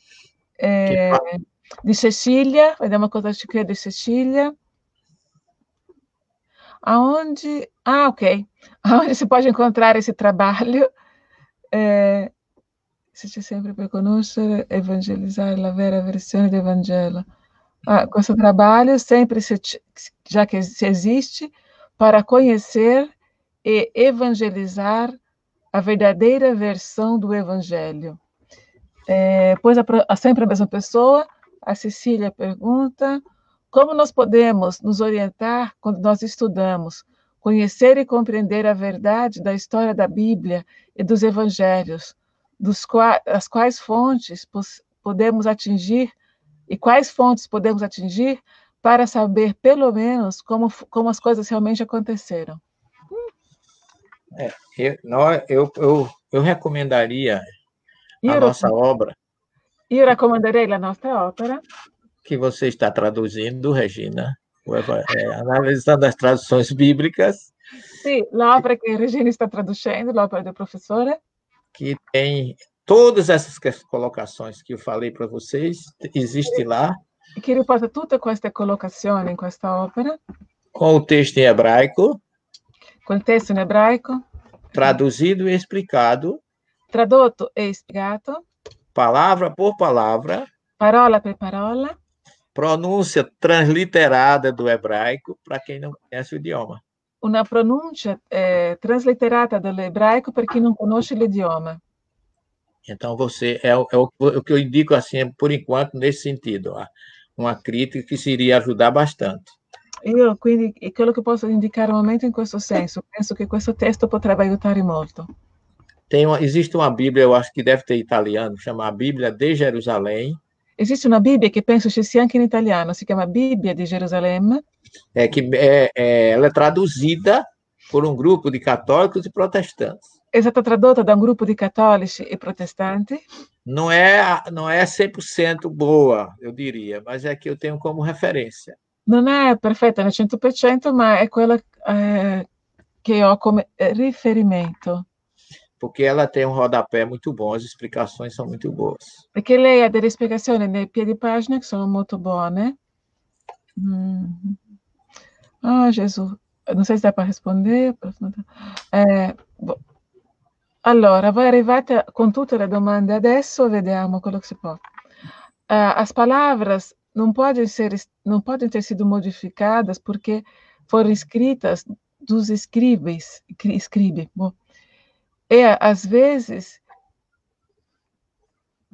eh, di Cecilia. Vediamo cosa ci chiede Cecilia. Aonde... Ah, ok. Aonde si può incontrare esse trabalho? Eh, se c'è sempre per conoscere, evangelizzare la vera versione del Vangelo. Ah, questo trabalho sempre, se, já que se existe, para conhecer e evangelizar a verdadeira versão do Evangelho. É, pois a, a, sempre a mesma pessoa, a Cecília pergunta, como nós podemos nos orientar quando nós estudamos, conhecer e compreender a verdade da história da Bíblia e dos Evangelhos, dos quais, as quais fontes podemos atingir e quais fontes podemos atingir para saber, pelo menos, como, como as coisas realmente aconteceram. É, eu, nós, eu, eu, eu recomendaria a eu, nossa obra. Eu recomendarei a nossa ópera. Que você está traduzindo, Regina, é, analisando as traduções bíblicas. Sim, a ópera que a Regina está traduzindo, a ópera do professor. Que tem todas essas colocações que eu falei para vocês, existe lá. E que riporta tutte queste colocazioni in questa opera. Com o texto em hebraico. Com il testo in ebraico. Traduzido e explicado. Tradotto e spiegato. Palavra por palavra. Parola per parola. Pronúncia transliterada do hebraico, para quem não conhece o idioma. Una pronuncia eh, transliterata dall'ebraico per chi non conosce l'idioma. Então, você é, é o, o que eu indico, assim, por enquanto, nesse sentido. Ó, uma crítica que seria ajudar bastante. Io, quindi, è quello che posso indicare al momento in questo senso. Penso che questo testo potrebbe aiutare molto. Tem uma, existe uma Bíblia, eu acho que deve ter italiano, chama a Bíblia de Jerusalém. Esiste una Bibbia che penso ci sia anche in italiano, si chiama Bibbia di Gerusalemme. É que é, é, ela é traduzida por um grupo de católicos e protestantes. È stata tradotta da un gruppo di cattolici e protestanti. Não é, não é cem por cento boa, eu diria, mas é que eu tenho como referência. Non è perfetta nel cento per cento, ma è quella eh, che ho come riferimento. Porque ela tem um rodapé muito bom, as explicações são muito boas. Perché lei ha delle spiegazioni nei piedi pagina che sono molto buone. Mm. Ah, Gesù, non so se dá para rispondere. Eh, allora, voi arrivate con tutte le domande adesso, vediamo quello che si può. Uh, as palavras não podem ser, não podem ter sido modificadas porque foram escritas dos escribes, escribe. Bom. E, às vezes,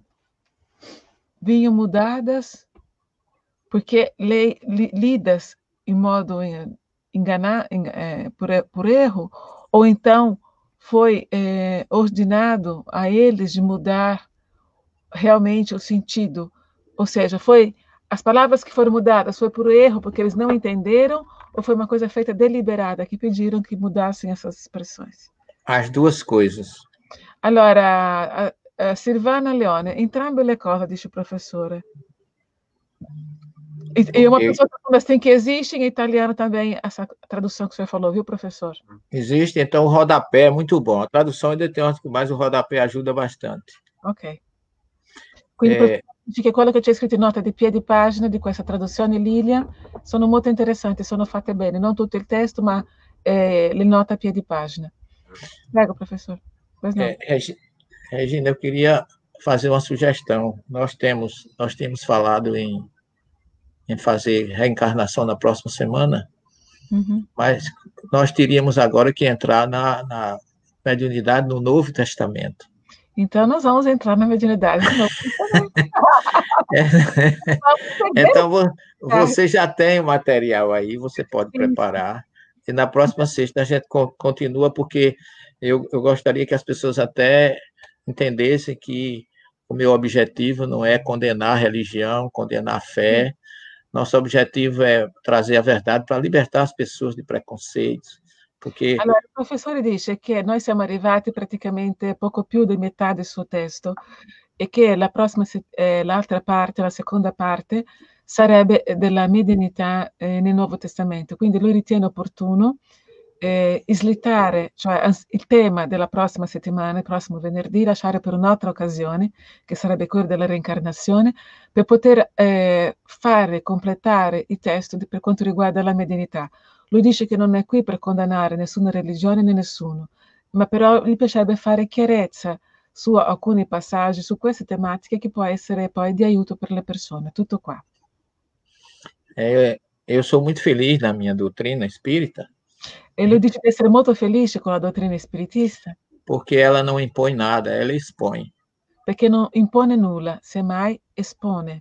vinham mudadas porque li, li, lidas em modo enganar, é, por, por erro, ou então foi é, ordenado a eles de mudar realmente o sentido, ou seja, foi as palavras que foram mudadas foi por erro, porque eles não entenderam, ou foi uma coisa feita deliberada, que pediram que mudassem essas expressões? As duas coisas. Allora, uh, uh, Silvana Leone, entrambe le cose, dice o professore. E, e uma pessoa está falando assim que existe em italiano também essa tradução que o senhor falou, viu, professor? Existe, então o rodapé é muito bom. A tradução ainda tem umas, mas o rodapé ajuda bastante. Ok. Quindi eh, che quello che c'è scritto in nota di piedi pagina di questa traduzione Lilian sono molto interessanti, sono fatte bene, non tutto il testo, ma eh, le note a piedi pagina. Prego, professor. Pois não. É, Regina, eu queria fazer uma sugestão. Nós temos, nós temos falado em, em fazer reencarnação na próxima semana, uhum. Mas nós teríamos agora que entrar na, na mediunidade no Novo Testamento. Então, nós vamos entrar na mediunidade do Novo Testamento. É. Então, você já tem o material aí, você pode Sim. preparar. E na próxima sexta a gente continua, porque eu, eu gostaria que as pessoas até entendessem que o meu objetivo não é condenar a religião, condenar a fé. Nosso objetivo é trazer a verdade para libertar as pessoas de preconceitos. Porque... Allora, il professore dice che noi siamo arrivati praticamente poco più di metà del suo testo e che la prossima, eh, l'altra parte, la seconda parte, sarebbe della medianità eh, nel Nuovo Testamento. Quindi lui ritiene opportuno eh, slittare, cioè il tema della prossima settimana, il prossimo venerdì, lasciare per un'altra occasione, che sarebbe quella della reincarnazione, per poter eh, fare, completare i testi per quanto riguarda la medianità. Lui dice che non è qui per condannare nessuna religione né nessuno, ma però gli piacerebbe fare chiarezza su alcuni passaggi, su queste tematiche che può essere poi di aiuto per le persone. Tutto qua. É, eu sou muito feliz na minha doutrina espírita. E lui dice di essere molto felice con la dottrina spiritista. Porque ela não impõe nada, ela expõe. Perché non impone nulla, semmai espone.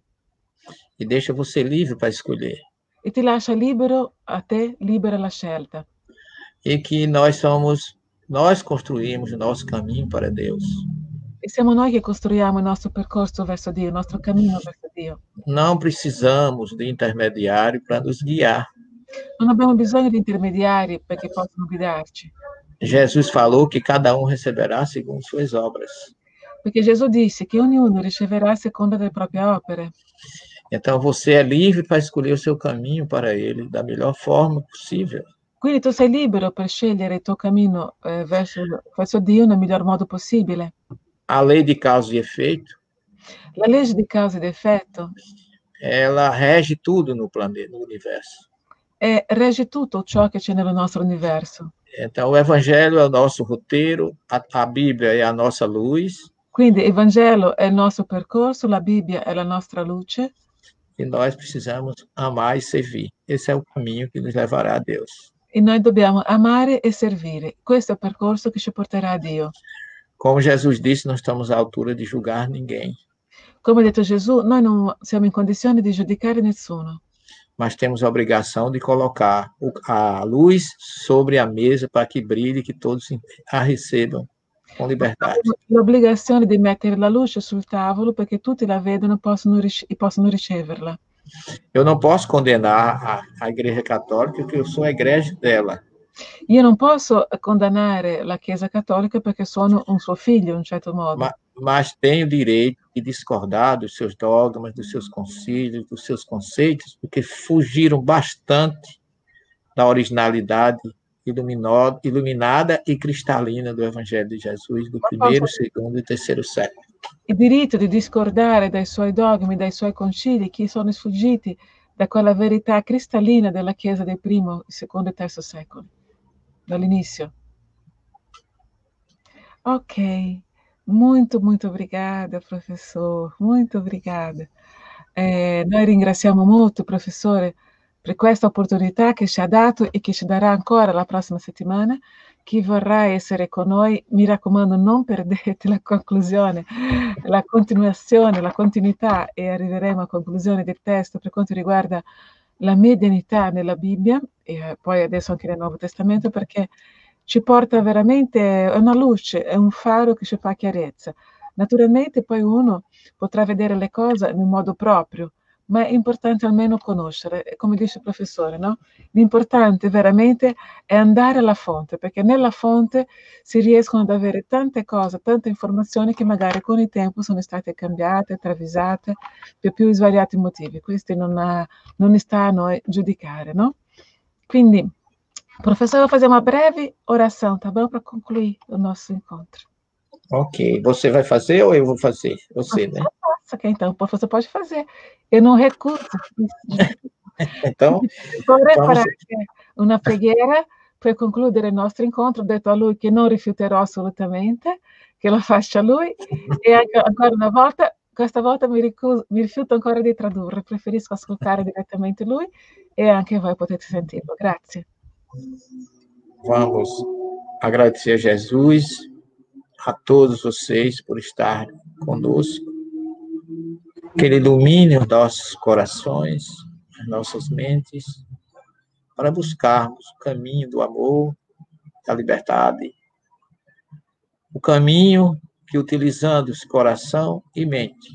E deixa você livre para escolher. E ti lascia libero, a te libera la scelta. E que nós somos, nós construímos o nosso caminho para Deus. E siamo noi che costruiamo il nostro percorso verso Dio, il nostro cammino verso Dio. Não precisamos de intermediário para nos guiar. Non abbiamo bisogno di intermediari perché possano guidarci. Jesus falou que cada um receberá segundo suas obras. Perché Gesù disse che ognuno riceverà a seconda delle proprie opere. Então você é livre para escolher o seu caminho para Ele da melhor forma possível. Quindi tu sei libero per scegliere il tuo cammino eh, verso, verso Dio nel miglior modo possibile. A lei de causa e efeito. La legge di causa ed effetto. Ela rege tudo no planeta, no universo. E regge tutto ciò che c'è nel nostro universo. Então, o Evangelho é o nosso roteiro, a, a Bíblia é a nossa luz. Quindi il Vangelo è il nostro percorso, la Bibbia è la nostra luce. E nós precisamos amar e servir. Esse é o caminho que nos levará a Deus. E noi dobbiamo amare e servire. Questo è il percorso che ci porterà a Dio. Como Jesus disse, não estamos à altura de julgar ninguém. Come ha detto Gesù, noi non siamo in condizione di giudicare nessuno. Mas temos a obrigação de colocar a luz sobre a mesa para que brilhe, que todos a recebam com liberdade. L'obbligazione di mettere la luce sul tavolo perché tutti la vedono possono e possono riceverla. Eu não posso condenar a, a Igreja Católica, porque eu sou a igreja dela. Io non posso condannare la Chiesa Cattolica perché sono un suo figlio, in un certo modo. Ma, mas tenho o direito de discordar dos seus dogmas, dos seus concílios, dos seus conceitos, porque fugiram bastante da originalidade iluminada e cristalina do Evangelho de Jesus, do primeiro, segundo e terceiro século. Il diritto di discordare dai suoi dogmi, dai suoi concili, che sono sfuggiti da quella verità cristallina della Chiesa del primo, secondo e terzo secolo, dall'inizio. Ok, muito, muito obrigada, professor, muito obrigada. Eh, noi ringraziamo molto, professore, per questa opportunità che ci ha dato e che ci darà ancora la prossima settimana chi vorrà essere con noi, mi raccomando, non perdete la conclusione, la continuazione, la continuità, e arriveremo a conclusione del testo per quanto riguarda la medianità nella Bibbia, e poi adesso anche nel Nuovo Testamento, perché ci porta veramente, è una luce, è un faro che ci fa chiarezza. Naturalmente poi uno potrà vedere le cose in un modo proprio, ma è importante almeno conoscere, e come dice il professore, no? L'importante veramente è andare alla fonte, perché nella fonte si riescono ad avere tante cose, tante informazioni che magari con il tempo sono state cambiate, travisate, per più svariati motivi. Questi non, ha, non sta a noi giudicare, no? Quindi, professore, facciamo a breve oração, tá bom? Para concluir o nosso encontro. Ok, você vai fazer ou eu vou fazer? Você, né? Nossa, que então, o professor pode fazer. Eu não recuso. Então, Vorrei vamos... fare una preghiera per concludere il nostro incontro. Ho detto a lui che non rifiuterò assolutamente, che lo faccia lui, e anche, ancora una volta, questa volta mi, ricuso, mi rifiuto ancora di tradurre, preferisco ascoltare direttamente lui, e anche voi potete sentirlo. Grazie. Vamos agradecer a Jesus, a todos vocês por estar conosco, que Ele ilumine os nossos corações, as nossas mentes, para buscarmos o caminho do amor, da liberdade, o caminho que, utilizando esse coração e mente,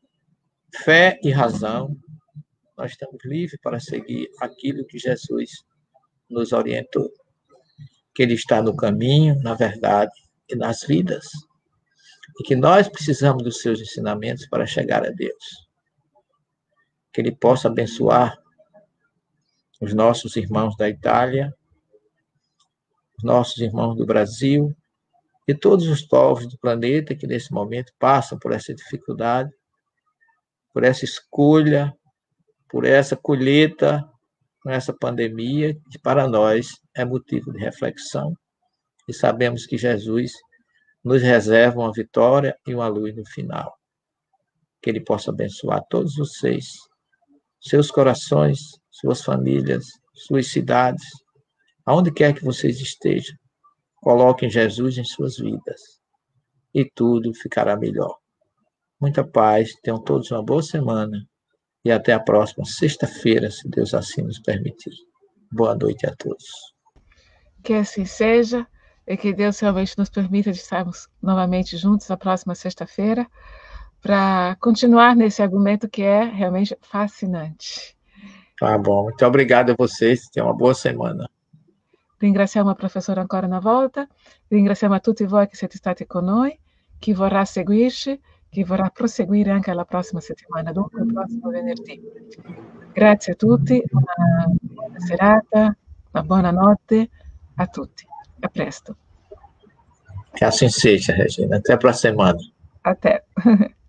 fé e razão, nós estamos livres para seguir aquilo que Jesus nos orientou, que Ele está no caminho, na verdade e nas vidas, e que nós precisamos dos seus ensinamentos para chegar a Deus. Que Ele possa abençoar os nossos irmãos da Itália, os nossos irmãos do Brasil e todos os povos do planeta que nesse momento passam por essa dificuldade, por essa escolha, por essa colheita com essa pandemia, que para nós é motivo de reflexão, e sabemos que Jesus nos reserva uma vitória e uma luz no final. Que Ele possa abençoar todos vocês, seus corações, suas famílias, suas cidades, aonde quer que vocês estejam. Coloquem Jesus em suas vidas e tudo ficará melhor. Muita paz, tenham todos uma boa semana e até a próxima sexta-feira, se Deus assim nos permitir. Boa noite a todos. Que assim seja, e que Deus realmente nos permita de estarmos novamente juntos na próxima sexta-feira, para continuar nesse argumento que é realmente fascinante. Tá bom, muito obrigado a vocês, tenham uma boa semana. Ringraziamo il professore ancora una volta, ringraziamo a tutti voi che siete stati con noi, chi vorrà seguirci, chi vorrà proseguire anche la prossima settimana, dunque il prossimo venerdì. Grazie a tutti, una buona serata, una buona notte a tutti. A presto. Que assim seja, Regina. Até a próxima semana. Até.